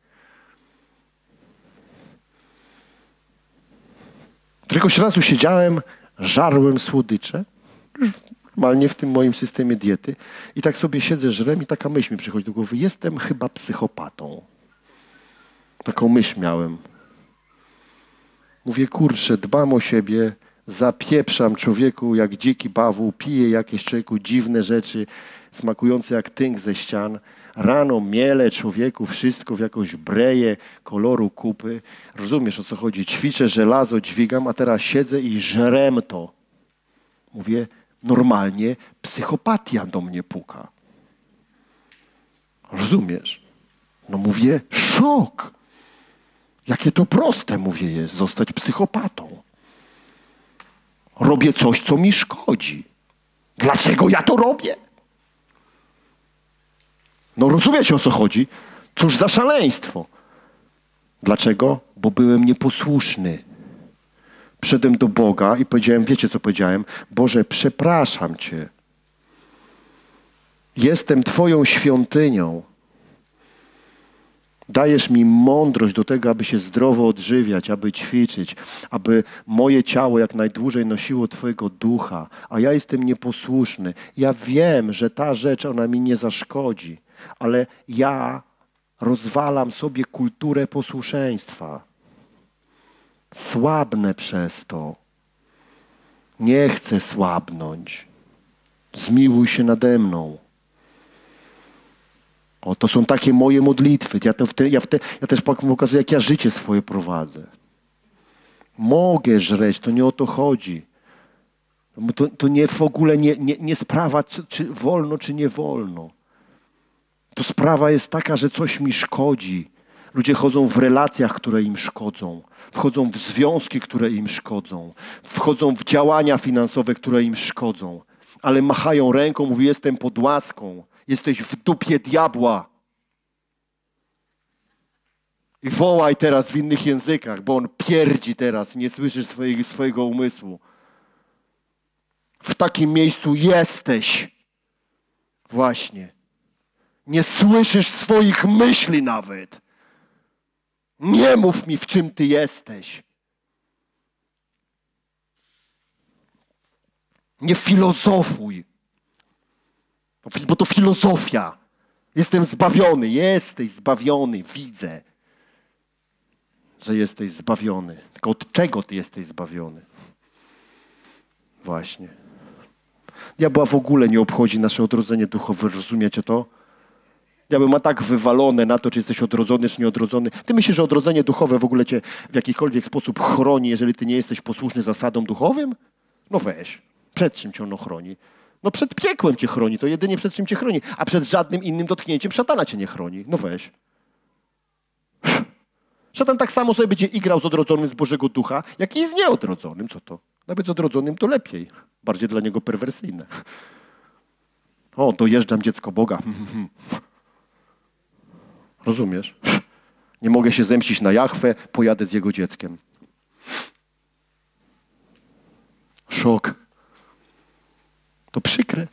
Któregoś razu siedziałem, żarłem słodycze, normalnie w tym moim systemie diety i tak sobie siedzę, żrem i taka myśl mi przychodzi do głowy, jestem chyba psychopatą. Taką myśl miałem. Mówię, kurczę, dbam o siebie, zapieprzam człowieku jak dziki bawu, piję jakieś człowieku dziwne rzeczy, smakujące jak tynk ze ścian. Rano mielę człowieku wszystko w jakąś breję koloru kupy. Rozumiesz, o co chodzi? Ćwiczę, żelazo dźwigam, a teraz siedzę i żrem to. Mówię, normalnie psychopatia do mnie puka. Rozumiesz? No mówię, szok. Jakie to proste, mówię, jest zostać psychopatą. Robię coś, co mi szkodzi. Dlaczego ja to robię? No rozumiecie, o co chodzi? Cóż za szaleństwo. Dlaczego? Bo byłem nieposłuszny. Przyszedłem do Boga i powiedziałem, wiecie co powiedziałem? Boże, przepraszam Cię. Jestem Twoją świątynią. Dajesz mi mądrość do tego, aby się zdrowo odżywiać, aby ćwiczyć, aby moje ciało jak najdłużej nosiło Twojego ducha, a ja jestem nieposłuszny. Ja wiem, że ta rzecz, ona mi nie zaszkodzi, ale ja rozwalam sobie kulturę posłuszeństwa. Słabnę przez to. Nie chcę słabnąć. Zmiłuj się nade mną. O, to są takie moje modlitwy. Ja, to w te, ja, w te, ja też pokazuję, jak ja życie swoje prowadzę. Mogę żreć, to nie o to chodzi. To, to nie w ogóle nie, nie, nie sprawa, czy, czy wolno, czy nie wolno. To sprawa jest taka, że coś mi szkodzi. Ludzie chodzą w relacjach, które im szkodzą. Wchodzą w związki, które im szkodzą. Wchodzą w działania finansowe, które im szkodzą. ale machają ręką, mówi, jestem pod łaską. Jesteś w dupie diabła. I wołaj teraz w innych językach, bo on pierdzi teraz, nie słyszysz swojego, swojego umysłu. W takim miejscu jesteś. Właśnie. Nie słyszysz swoich myśli nawet. Nie mów mi, w czym ty jesteś. Nie filozofuj. Bo to filozofia. Jestem zbawiony. Jesteś zbawiony. Widzę, że jesteś zbawiony. Tylko od czego ty jesteś zbawiony? Właśnie. Diabła w ogóle nie obchodzi nasze odrodzenie duchowe. Rozumiecie to? Diabeł ma tak wywalone na to, czy jesteś odrodzony, czy nieodrodzony. Ty myślisz, że odrodzenie duchowe w ogóle cię w jakikolwiek sposób chroni, jeżeli ty nie jesteś posłuszny zasadom duchowym? No weź. Przed czym cię ono chroni? No przed piekłem cię chroni, to jedynie przed czym cię chroni. A przed żadnym innym dotknięciem szatana cię nie chroni. No weź. Szatan tak samo sobie będzie igrał z odrodzonym z Bożego Ducha, jak i z nieodrodzonym. Co to? Nawet z odrodzonym to lepiej. Bardziej dla niego perwersyjne. O, dojeżdżam dziecko Boga. Rozumiesz? Nie mogę się zemścić na Jahwe, pojadę z jego dzieckiem. Szok. To przykre.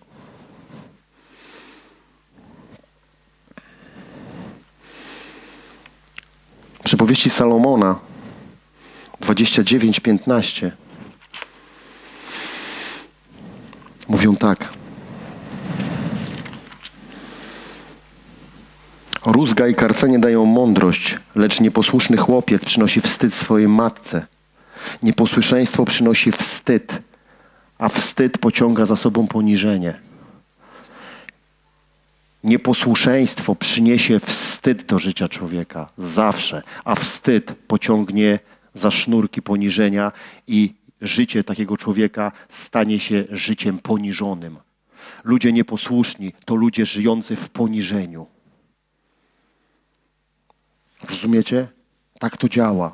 Przypowieści Salomona dwadzieścia dziewięć, piętnaście mówią tak. Rózga i karcenie dają mądrość, lecz nieposłuszny chłopiec przynosi wstyd swojej matce. Nieposłuszeństwo przynosi wstyd, a wstyd pociąga za sobą poniżenie. Nieposłuszeństwo przyniesie wstyd do życia człowieka. Zawsze. A wstyd pociągnie za sznurki poniżenia i życie takiego człowieka stanie się życiem poniżonym. Ludzie nieposłuszni to ludzie żyjący w poniżeniu. Rozumiecie? Tak to działa.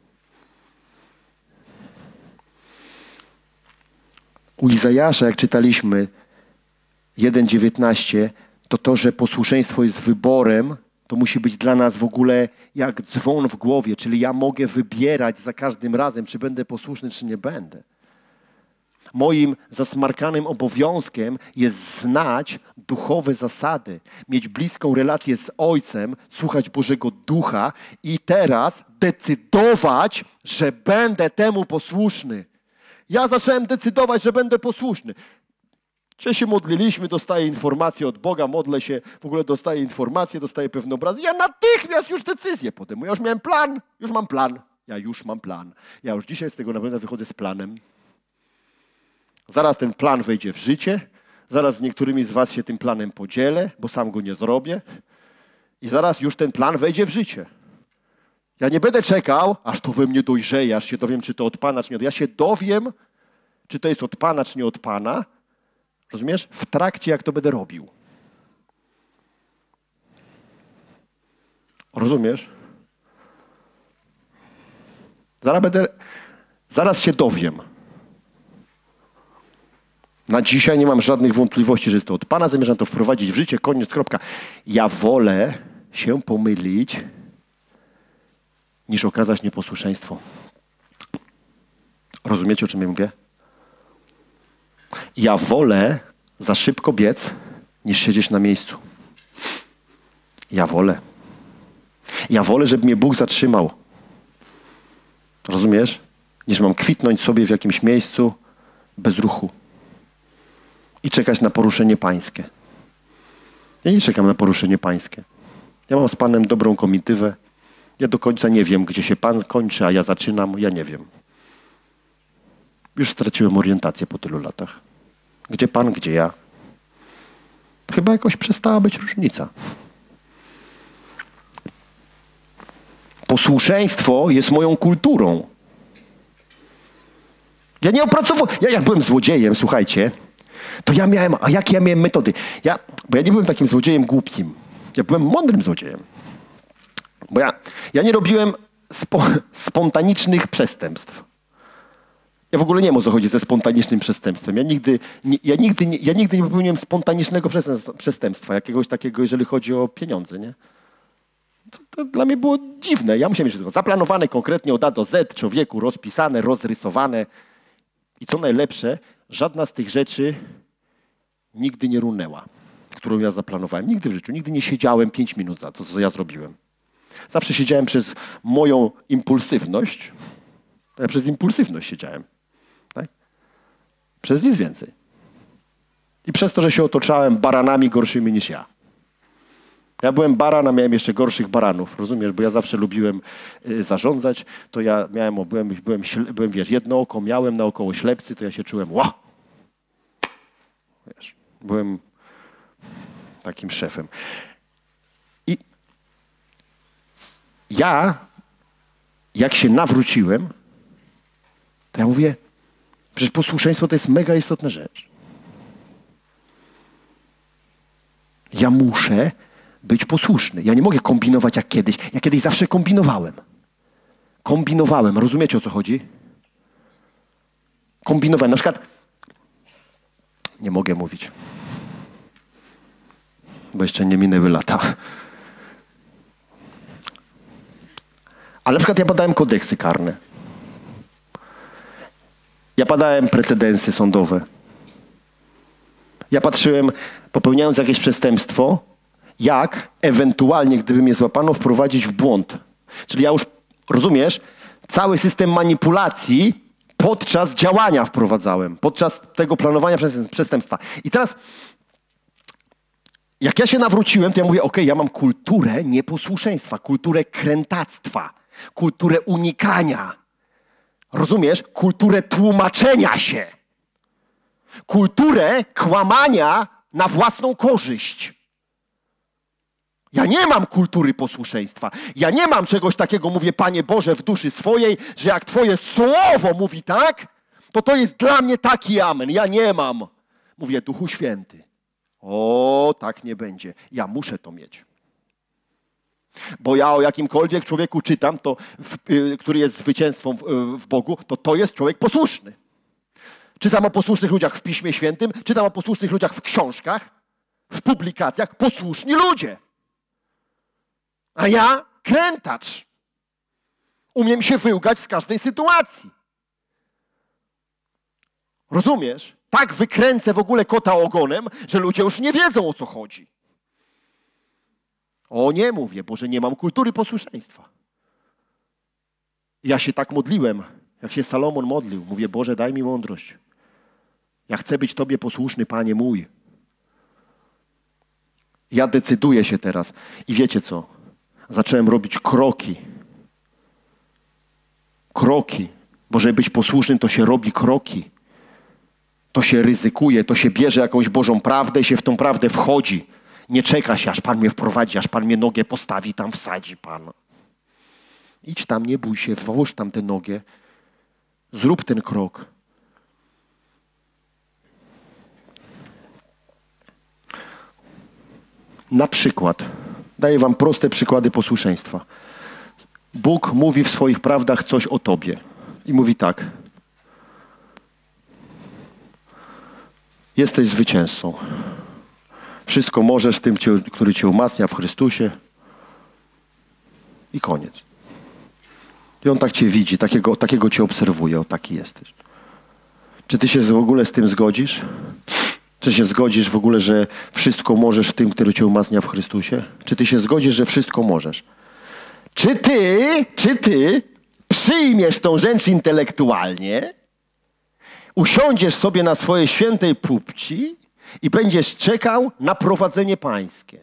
U Izajasza, jak czytaliśmy, jeden dziewiętnaście, to to, że posłuszeństwo jest wyborem, to musi być dla nas w ogóle jak dzwon w głowie, czyli ja mogę wybierać za każdym razem, czy będę posłuszny, czy nie będę. Moim zasmarkanym obowiązkiem jest znać duchowe zasady, mieć bliską relację z Ojcem, słuchać Bożego Ducha i teraz decydować, że będę temu posłuszny. Ja zacząłem decydować, że będę posłuszny. Czy się modliliśmy, dostaję informację od Boga, modlę się, w ogóle dostaję informację, dostaję pewny obraz. Ja natychmiast już decyzję podejmuję. Ja już miałem plan, już mam plan. Ja już mam plan. Ja już dzisiaj z tego naprawdę wychodzę z planem. Zaraz ten plan wejdzie w życie. Zaraz z niektórymi z was się tym planem podzielę, bo sam go nie zrobię. I zaraz już ten plan wejdzie w życie. Ja nie będę czekał, aż to we mnie dojrzeje, aż się dowiem, czy to od Pana, czy nie od Pana. Ja się dowiem, czy to jest od Pana, czy nie od Pana. Rozumiesz? W trakcie, jak to będę robił. Rozumiesz? Zaraz będę, zaraz się dowiem. Na dzisiaj nie mam żadnych wątpliwości, że jest to od Pana. Zamierzam to wprowadzić w życie. Koniec, kropka. Ja wolę się pomylić, niż okazać nieposłuszeństwo. Rozumiecie, o czym ja mówię? Ja wolę za szybko biec, niż siedzieć na miejscu. Ja wolę. Ja wolę, żeby mnie Bóg zatrzymał. Rozumiesz? Niż mam kwitnąć sobie w jakimś miejscu bez ruchu. I czekać na poruszenie pańskie. Ja nie czekam na poruszenie pańskie. Ja mam z Panem dobrą komitywę. Ja do końca nie wiem, gdzie się Pan kończy, a ja zaczynam. Ja nie wiem. Już straciłem orientację po tylu latach. Gdzie Pan, gdzie ja? Chyba jakoś przestała być różnica. Posłuszeństwo jest moją kulturą. Ja nie opracowałem... Ja jak byłem złodziejem, słuchajcie, to ja miałem... A jakie ja miałem metody? Ja, bo ja nie byłem takim złodziejem głupim. Ja byłem mądrym złodziejem. Bo ja, ja nie robiłem spo, spontanicznych przestępstw. Ja w ogóle nie wiem, o co chodzi ze spontanicznym przestępstwem. Ja nigdy nie, ja nigdy nie, ja nigdy nie popełniłem spontanicznego przestępstwa, jakiegoś takiego, jeżeli chodzi o pieniądze, nie? To, to dla mnie było dziwne. Ja musiałem mieć wszystko zaplanowane konkretnie od A do Z, człowieku, rozpisane, rozrysowane. I co najlepsze, żadna z tych rzeczy nigdy nie runęła, którą ja zaplanowałem. Nigdy w życiu. Nigdy nie siedziałem pięć minut za to, co ja zrobiłem. Zawsze siedziałem przez moją impulsywność. Ja przez impulsywność siedziałem. Tak? Przez nic więcej. I przez to, że się otaczałem baranami gorszymi niż ja. Ja byłem baran, a miałem jeszcze gorszych baranów, rozumiesz? Bo ja zawsze lubiłem y, zarządzać, to ja miałem, byłem, byłem, byłem, wiesz, jedno oko miałem, naokoło ślepcy, to ja się czułem, ła! Wiesz, byłem takim szefem. I ja, jak się nawróciłem, to ja mówię, przecież posłuszeństwo to jest mega istotna rzecz. Ja muszę być posłuszny. Ja nie mogę kombinować jak kiedyś. Ja kiedyś zawsze kombinowałem. Kombinowałem. Rozumiecie, o co chodzi? Kombinowałem. Na przykład nie mogę mówić, bo jeszcze nie minęły lata. Ale na przykład ja badałem kodeksy karne. Ja badałem precedensy sądowe. Ja patrzyłem, popełniając jakieś przestępstwo, jak ewentualnie, gdyby mnie złapano, wprowadzić w błąd. Czyli ja już, rozumiesz, cały system manipulacji podczas działania wprowadzałem, podczas tego planowania przestępstwa. I teraz, jak ja się nawróciłem, to ja mówię, okej, ja mam kulturę nieposłuszeństwa, kulturę krętactwa, kulturę unikania. Rozumiesz? Kulturę tłumaczenia się. Kulturę kłamania na własną korzyść. Ja nie mam kultury posłuszeństwa. Ja nie mam czegoś takiego, mówię, Panie Boże, w duszy swojej, że jak Twoje słowo mówi tak, to to jest dla mnie taki amen. Ja nie mam. Mówię, Duchu Święty. O, tak nie będzie. Ja muszę to mieć. Bo ja o jakimkolwiek człowieku czytam, to, w, y, który jest zwycięstwem w, y, w Bogu, to to jest człowiek posłuszny. Czytam o posłusznych ludziach w Piśmie Świętym, czytam o posłusznych ludziach w książkach, w publikacjach. Posłuszni ludzie. A ja krętacz. Umiem się wyłgać z każdej sytuacji. Rozumiesz? Tak wykręcę w ogóle kota ogonem, że ludzie już nie wiedzą, o co chodzi. O nie mówię, bo że nie mam kultury posłuszeństwa. Ja się tak modliłem, jak się Salomon modlił. Mówię, Boże, daj mi mądrość. Ja chcę być Tobie posłuszny, Panie mój. Ja decyduję się teraz. I wiecie co? Zacząłem robić kroki. Kroki. Bo żeby być posłusznym, to się robi kroki. To się ryzykuje, to się bierze jakąś Bożą prawdę i się w tą prawdę wchodzi. Nie czeka się, aż Pan mnie wprowadzi, aż Pan mnie nogę postawi, tam wsadzi Pan. Idź tam, nie bój się, włóż tam tę nogę. Zrób ten krok. Na przykład, daję wam proste przykłady posłuszeństwa. Bóg mówi w swoich prawdach coś o tobie. I mówi tak. Jesteś zwycięzcą. Wszystko możesz w tym, który cię umacnia w Chrystusie. I koniec. I On tak cię widzi, takiego, takiego cię obserwuje, o taki jesteś. Czy ty się w ogóle z tym zgodzisz? Czy się zgodzisz w ogóle, że wszystko możesz w tym, który cię umacnia w Chrystusie? Czy ty się zgodzisz, że wszystko możesz? Czy ty, czy ty przyjmiesz tą rzecz intelektualnie, usiądziesz sobie na swojej świętej pupci i będziesz czekał na prowadzenie pańskie?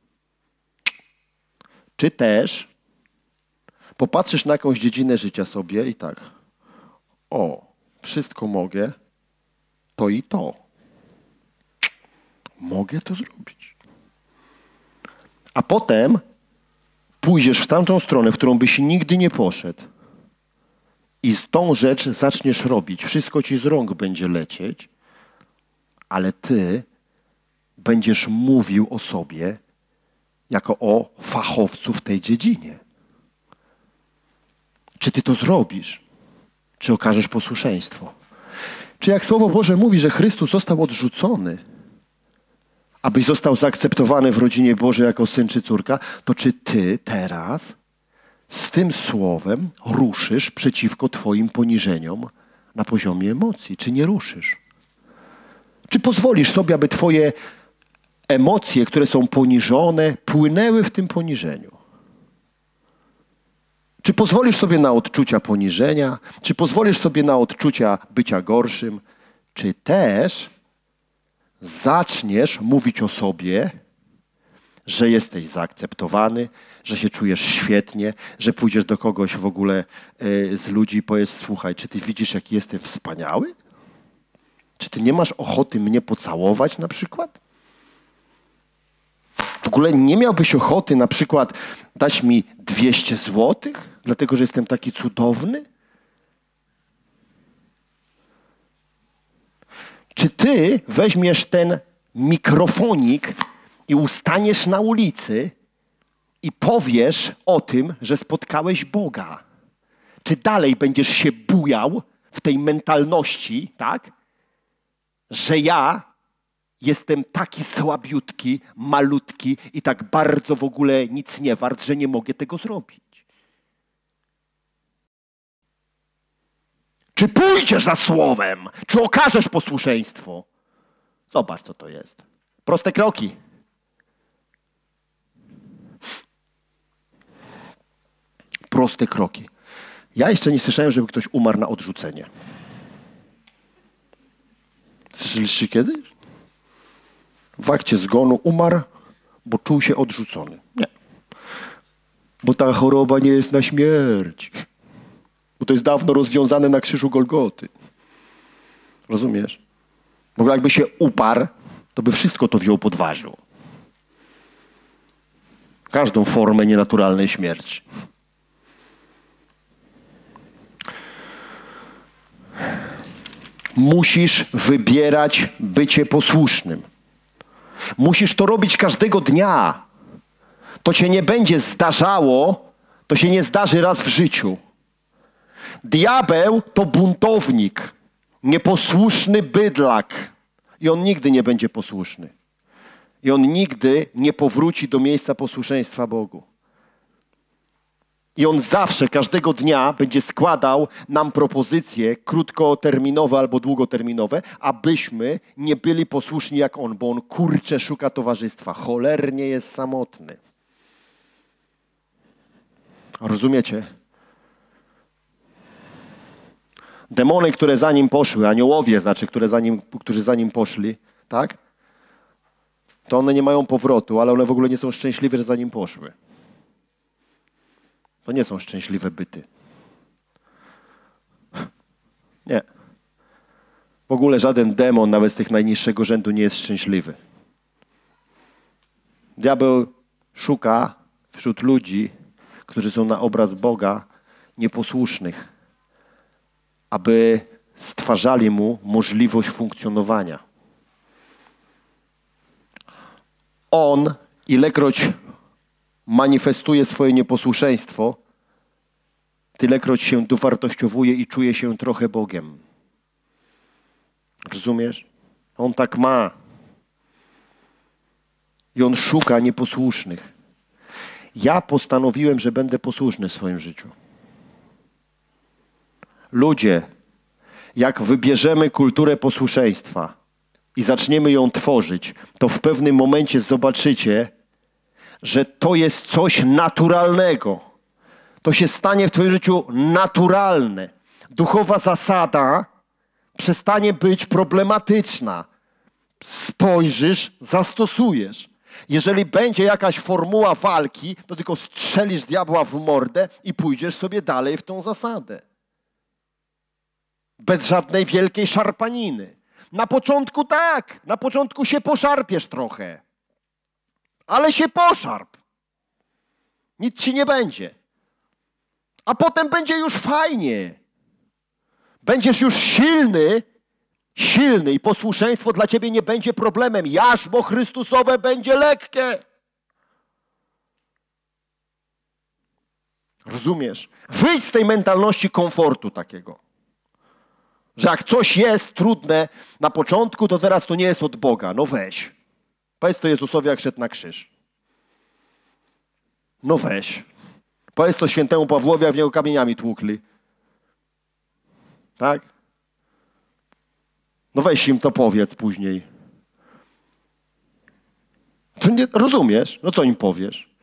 Czy też popatrzysz na jakąś dziedzinę życia sobie i tak, o, wszystko mogę, to i to. Mogę to zrobić. A potem pójdziesz w tamtą stronę, w którą byś nigdy nie poszedł i z tą rzecz zaczniesz robić. Wszystko ci z rąk będzie lecieć, ale ty będziesz mówił o sobie jako o fachowcu w tej dziedzinie. Czy ty to zrobisz? czy okażesz posłuszeństwo. Czy jak Słowo Boże mówi, że Chrystus został odrzucony, abyś został zaakceptowany w rodzinie Bożej jako syn czy córka, to czy ty teraz z tym słowem ruszysz przeciwko twoim poniżeniom na poziomie emocji? Czy nie ruszysz? Czy pozwolisz sobie, aby twoje emocje, które są poniżone, płynęły w tym poniżeniu? Czy pozwolisz sobie na odczucia poniżenia? Czy pozwolisz sobie na odczucia bycia gorszym? Czy też zaczniesz mówić o sobie, że jesteś zaakceptowany, że się czujesz świetnie, że pójdziesz do kogoś w ogóle y, z ludzi i powiesz: słuchaj, czy ty widzisz, jaki jestem wspaniały? Czy ty nie masz ochoty mnie pocałować na przykład? W ogóle nie miałbyś ochoty na przykład dać mi dwieście złotych, dlatego że jestem taki cudowny? Czy ty weźmiesz ten mikrofonik i ustaniesz na ulicy i powiesz o tym, że spotkałeś Boga? Czy dalej będziesz się bujał w tej mentalności, tak? Że ja jestem taki słabiutki, malutki i tak bardzo w ogóle nic nie wart, że nie mogę tego zrobić? Czy pójdziesz za słowem? Czy okażesz posłuszeństwo? Zobacz, co to jest. Proste kroki. Proste kroki. Ja jeszcze nie słyszałem, żeby ktoś umarł na odrzucenie. Słyszeliście kiedyś? W akcie zgonu umarł, bo czuł się odrzucony. Nie. Bo ta choroba nie jest na śmierć. Bo to jest dawno rozwiązane na krzyżu Golgoty. Rozumiesz? W ogóle jakby się uparł, to by wszystko to wziął podważył. Każdą formę nienaturalnej śmierci. Musisz wybierać bycie posłusznym. Musisz to robić każdego dnia. To cię nie będzie zdarzało, to się nie zdarzy raz w życiu. Diabeł to buntownik, nieposłuszny bydlak. I on nigdy nie będzie posłuszny. I on nigdy nie powróci do miejsca posłuszeństwa Bogu. I on zawsze, każdego dnia będzie składał nam propozycje krótkoterminowe albo długoterminowe, abyśmy nie byli posłuszni jak on, bo on kurcze szuka towarzystwa. Cholernie jest samotny. Rozumiecie? Demony, które za nim poszły, aniołowie, znaczy, które za nim, którzy za nim poszli, tak? To one nie mają powrotu, ale one w ogóle nie są szczęśliwe, że za nim poszły. To nie są szczęśliwe byty. Nie. W ogóle żaden demon, nawet z tych najniższego rzędu, nie jest szczęśliwy. Diabeł szuka wśród ludzi, którzy są na obraz Boga, nieposłusznych, aby stwarzali mu możliwość funkcjonowania. On, ilekroć manifestuje swoje nieposłuszeństwo, tylekroć się dowartościowuje i czuje się trochę Bogiem. Rozumiesz? On tak ma. I on szuka nieposłusznych. Ja postanowiłem, że będę posłuszny w swoim życiu. Ludzie, jak wybierzemy kulturę posłuszeństwa i zaczniemy ją tworzyć, to w pewnym momencie zobaczycie, że to jest coś naturalnego. To się stanie w twoim życiu naturalne. Duchowa zasada przestanie być problematyczna. Spojrzysz, zastosujesz. Jeżeli będzie jakaś formuła walki, to tylko strzelisz diabła w mordę i pójdziesz sobie dalej w tą zasadę. Bez żadnej wielkiej szarpaniny. Na początku tak, na początku się poszarpiesz trochę. Ale się poszarp. Nic ci nie będzie. A potem będzie już fajnie. Będziesz już silny, silny i posłuszeństwo dla ciebie nie będzie problemem. Jarzmo Chrystusowe będzie lekkie. Rozumiesz? Wyjdź z tej mentalności komfortu takiego. Że jak coś jest trudne na początku, to teraz to nie jest od Boga. No weź. Powiedz to Jezusowi, jak szedł na krzyż. No weź. Powiedz to świętemu Pawłowi, jak w niego kamieniami tłukli. Tak? No weź im to powiedz później. To nie rozumiesz? No co im powiesz?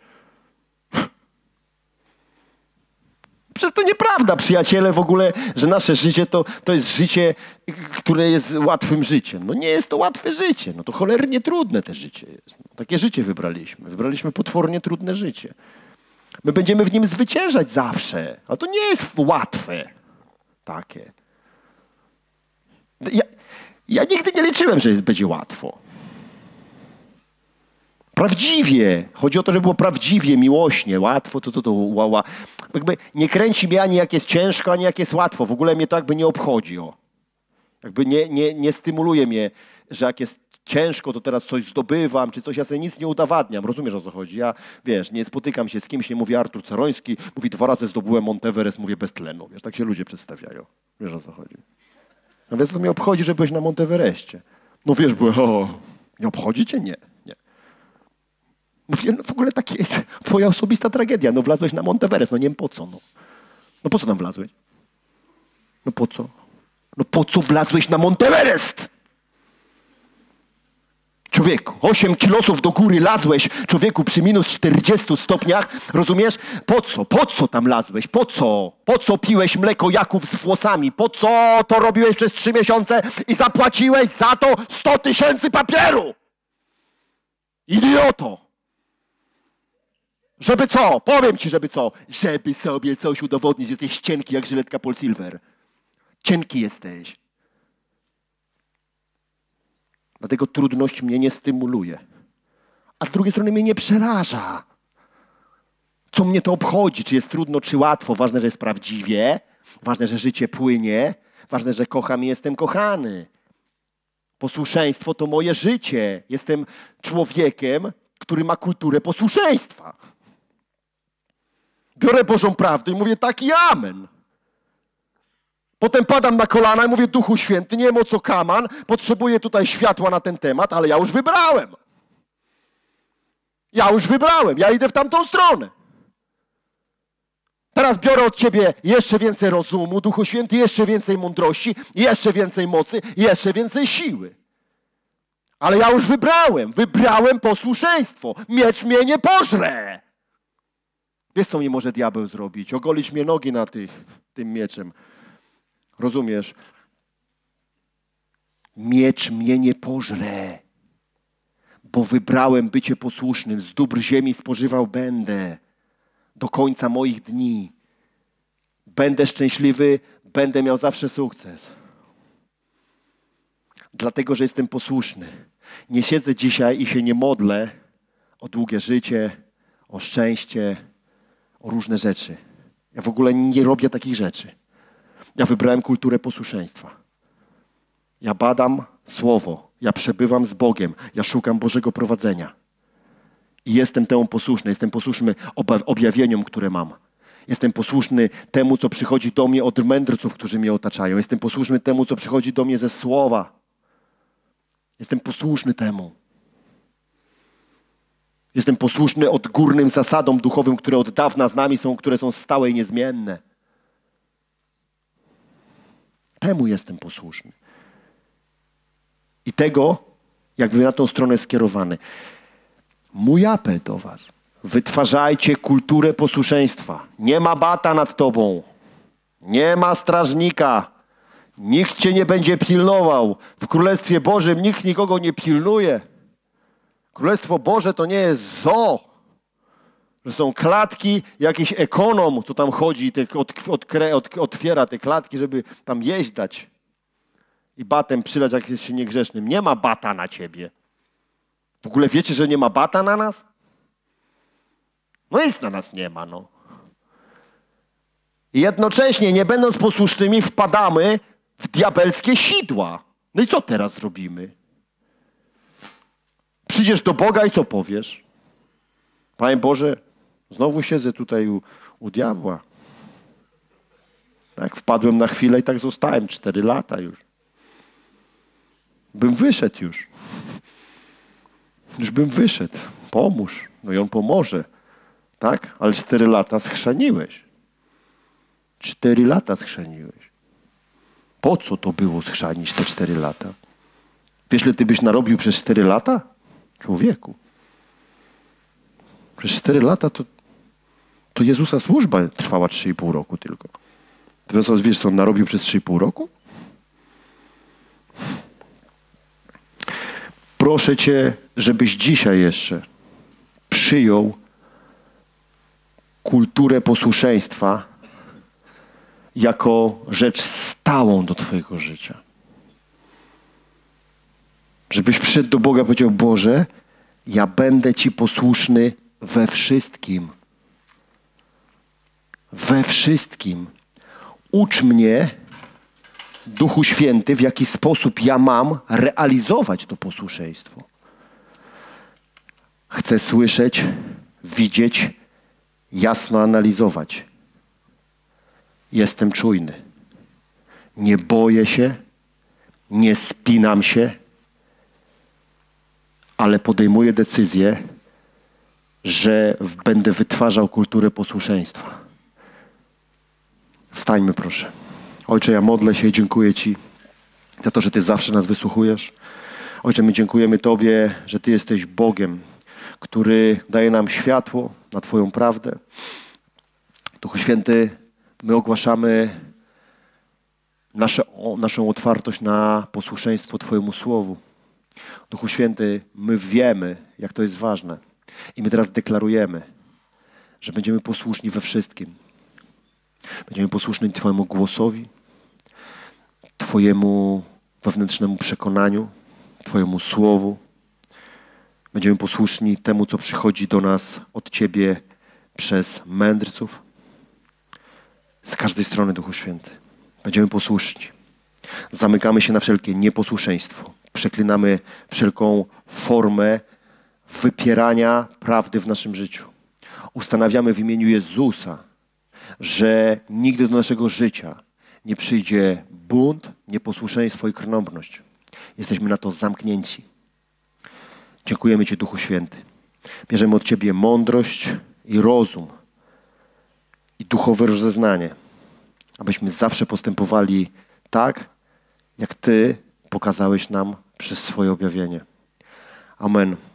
Przecież to nieprawda, przyjaciele, w ogóle, że nasze życie to, to jest życie, które jest łatwym życiem. No nie jest to łatwe życie. No to cholernie trudne te życie jest. No, takie życie wybraliśmy. Wybraliśmy potwornie trudne życie. My będziemy w nim zwyciężać zawsze. A to nie jest łatwe. Takie. Ja, ja nigdy nie liczyłem, że będzie łatwo. Prawdziwie. Chodzi o to, żeby było prawdziwie, miłośnie, łatwo, to to, to, ła, ła. Jakby nie kręci mnie ani jak jest ciężko, ani jak jest łatwo. W ogóle mnie to jakby nie obchodzi. O. Jakby nie, nie, nie stymuluje mnie, że jak jest ciężko, to teraz coś zdobywam, czy coś, ja sobie nic nie udowadniam. Rozumiesz, o co chodzi? Ja, wiesz, nie spotykam się z kimś, nie mówię Artur Ceroński, mówi dwa razy zdobyłem Monteverest, mówię bez tlenu. Wiesz, tak się ludzie przedstawiają. Wiesz, o co chodzi? No więc to mnie obchodzi, że byłeś na Monteverestie. No wiesz, byłem, o, nie obchodzi cię? Nie. Mówię, no w ogóle tak jest. Twoja osobista tragedia. No wlazłeś na Monteverest. No nie wiem po co. No, no po co tam wlazłeś? No po co? No po co wlazłeś na Monteverest? Człowieku, osiem kilosów do góry lazłeś. Człowieku, przy minus czterdziestu stopniach. Rozumiesz? Po co? Po co tam lazłeś? Po co? Po co piłeś mleko Jaków z włosami? Po co to robiłeś przez trzy miesiące i zapłaciłeś za to sto tysięcy papieru? Idioto! Żeby co? Powiem ci, żeby co? Żeby sobie coś udowodnić. Jesteś cienki jak żyletka Paul Silver. Cienki jesteś. Dlatego trudność mnie nie stymuluje. A z drugiej strony mnie nie przeraża. Co mnie to obchodzi? Czy jest trudno, czy łatwo? Ważne, że jest prawdziwie. Ważne, że życie płynie. Ważne, że kocham i jestem kochany. Posłuszeństwo to moje życie. Jestem człowiekiem, który ma kulturę posłuszeństwa. Biorę Bożą prawdę i mówię tak i amen. Potem padam na kolana i mówię, Duchu Święty, nie wiem o co kaman, potrzebuję tutaj światła na ten temat, ale ja już wybrałem. Ja już wybrałem, ja idę w tamtą stronę. Teraz biorę od Ciebie jeszcze więcej rozumu, Duchu Święty, jeszcze więcej mądrości, jeszcze więcej mocy, jeszcze więcej siły. Ale ja już wybrałem, wybrałem posłuszeństwo. Miecz mnie nie pożre. Wiesz, co mi może diabeł zrobić? Ogolić mnie nogi na tych, tym mieczem. Rozumiesz? Miecz mnie nie pożre, bo wybrałem bycie posłusznym. Z dóbr ziemi spożywał będę do końca moich dni. Będę szczęśliwy, będę miał zawsze sukces. Dlatego, że jestem posłuszny. Nie siedzę dzisiaj i się nie modlę o długie życie, o szczęście, o różne rzeczy. Ja w ogóle nie robię takich rzeczy. Ja wybrałem kulturę posłuszeństwa. Ja badam Słowo. Ja przebywam z Bogiem. Ja szukam Bożego prowadzenia. I jestem temu posłuszny. Jestem posłuszny objawieniom, które mam. Jestem posłuszny temu, co przychodzi do mnie od mędrców, którzy mnie otaczają. Jestem posłuszny temu, co przychodzi do mnie ze Słowa. Jestem posłuszny temu. Jestem posłuszny odgórnym zasadom duchowym, które od dawna z nami są, które są stałe i niezmienne. Temu jestem posłuszny. I tego, jakby na tą stronę skierowany. Mój apel do was. Wytwarzajcie kulturę posłuszeństwa. Nie ma bata nad tobą. Nie ma strażnika. Nikt cię nie będzie pilnował. W Królestwie Bożym nikt nikogo nie pilnuje. Królestwo Boże to nie jest zoo. Że są klatki, jakiś ekonom, co tam chodzi, te, od, od, od, otwiera te klatki, żeby tam jeść dać. I batem przylać, jak jest się niegrzesznym. Nie ma bata na ciebie. W ogóle wiecie, że nie ma bata na nas? No nic na nas nie ma, no. I jednocześnie, nie będąc posłusznymi, wpadamy w diabelskie sidła. No i co teraz zrobimy? Przyjdziesz do Boga i co powiesz? Panie Boże, znowu siedzę tutaj u, u diabła. Tak, wpadłem na chwilę i tak zostałem. Cztery lata już. Bym wyszedł już. Już bym wyszedł. Pomóż. No i on pomoże. Tak? Ale cztery lata schrzaniłeś. Cztery lata schrzaniłeś. Po co to było schrzanić te cztery lata? Wiesz, ile ty byś narobił przez cztery lata? Człowieku. Przez cztery lata to, to Jezusa służba trwała trzy i pół roku tylko. Ty wiesz, co on narobił przez trzy i pół roku? Proszę Cię, żebyś dzisiaj jeszcze przyjął kulturę posłuszeństwa jako rzecz stałą do Twojego życia. Żebyś przyszedł do Boga i powiedział: Boże, ja będę Ci posłuszny we wszystkim. We wszystkim. Ucz mnie, Duchu Święty, w jaki sposób ja mam realizować to posłuszeństwo. Chcę słyszeć, widzieć, jasno analizować. Jestem czujny. Nie boję się, nie spinam się, ale podejmuję decyzję, że będę wytwarzał kulturę posłuszeństwa. Wstańmy, proszę. Ojcze, ja modlę się i dziękuję Ci za to, że Ty zawsze nas wysłuchujesz. Ojcze, my dziękujemy Tobie, że Ty jesteś Bogiem, który daje nam światło na Twoją prawdę. Duchu Święty, my ogłaszamy nasze, naszą otwartość na posłuszeństwo Twojemu Słowu. Duchu Święty, my wiemy, jak to jest ważne. I my teraz deklarujemy, że będziemy posłuszni we wszystkim. Będziemy posłuszni Twojemu głosowi, Twojemu wewnętrznemu przekonaniu, Twojemu Słowu. Będziemy posłuszni temu, co przychodzi do nas od Ciebie przez mędrców. Z każdej strony, Duchu Święty. Będziemy posłuszni. Zamykamy się na wszelkie nieposłuszeństwo. Przeklinamy wszelką formę wypierania prawdy w naszym życiu. Ustanawiamy w imieniu Jezusa, że nigdy do naszego życia nie przyjdzie bunt, nieposłuszeństwo i krnąbrność. Jesteśmy na to zamknięci. Dziękujemy Ci, Duchu Święty. Bierzemy od Ciebie mądrość i rozum i duchowe rozeznanie, abyśmy zawsze postępowali tak, jak Ty pokazałeś nam przez swoje objawienie. Amen.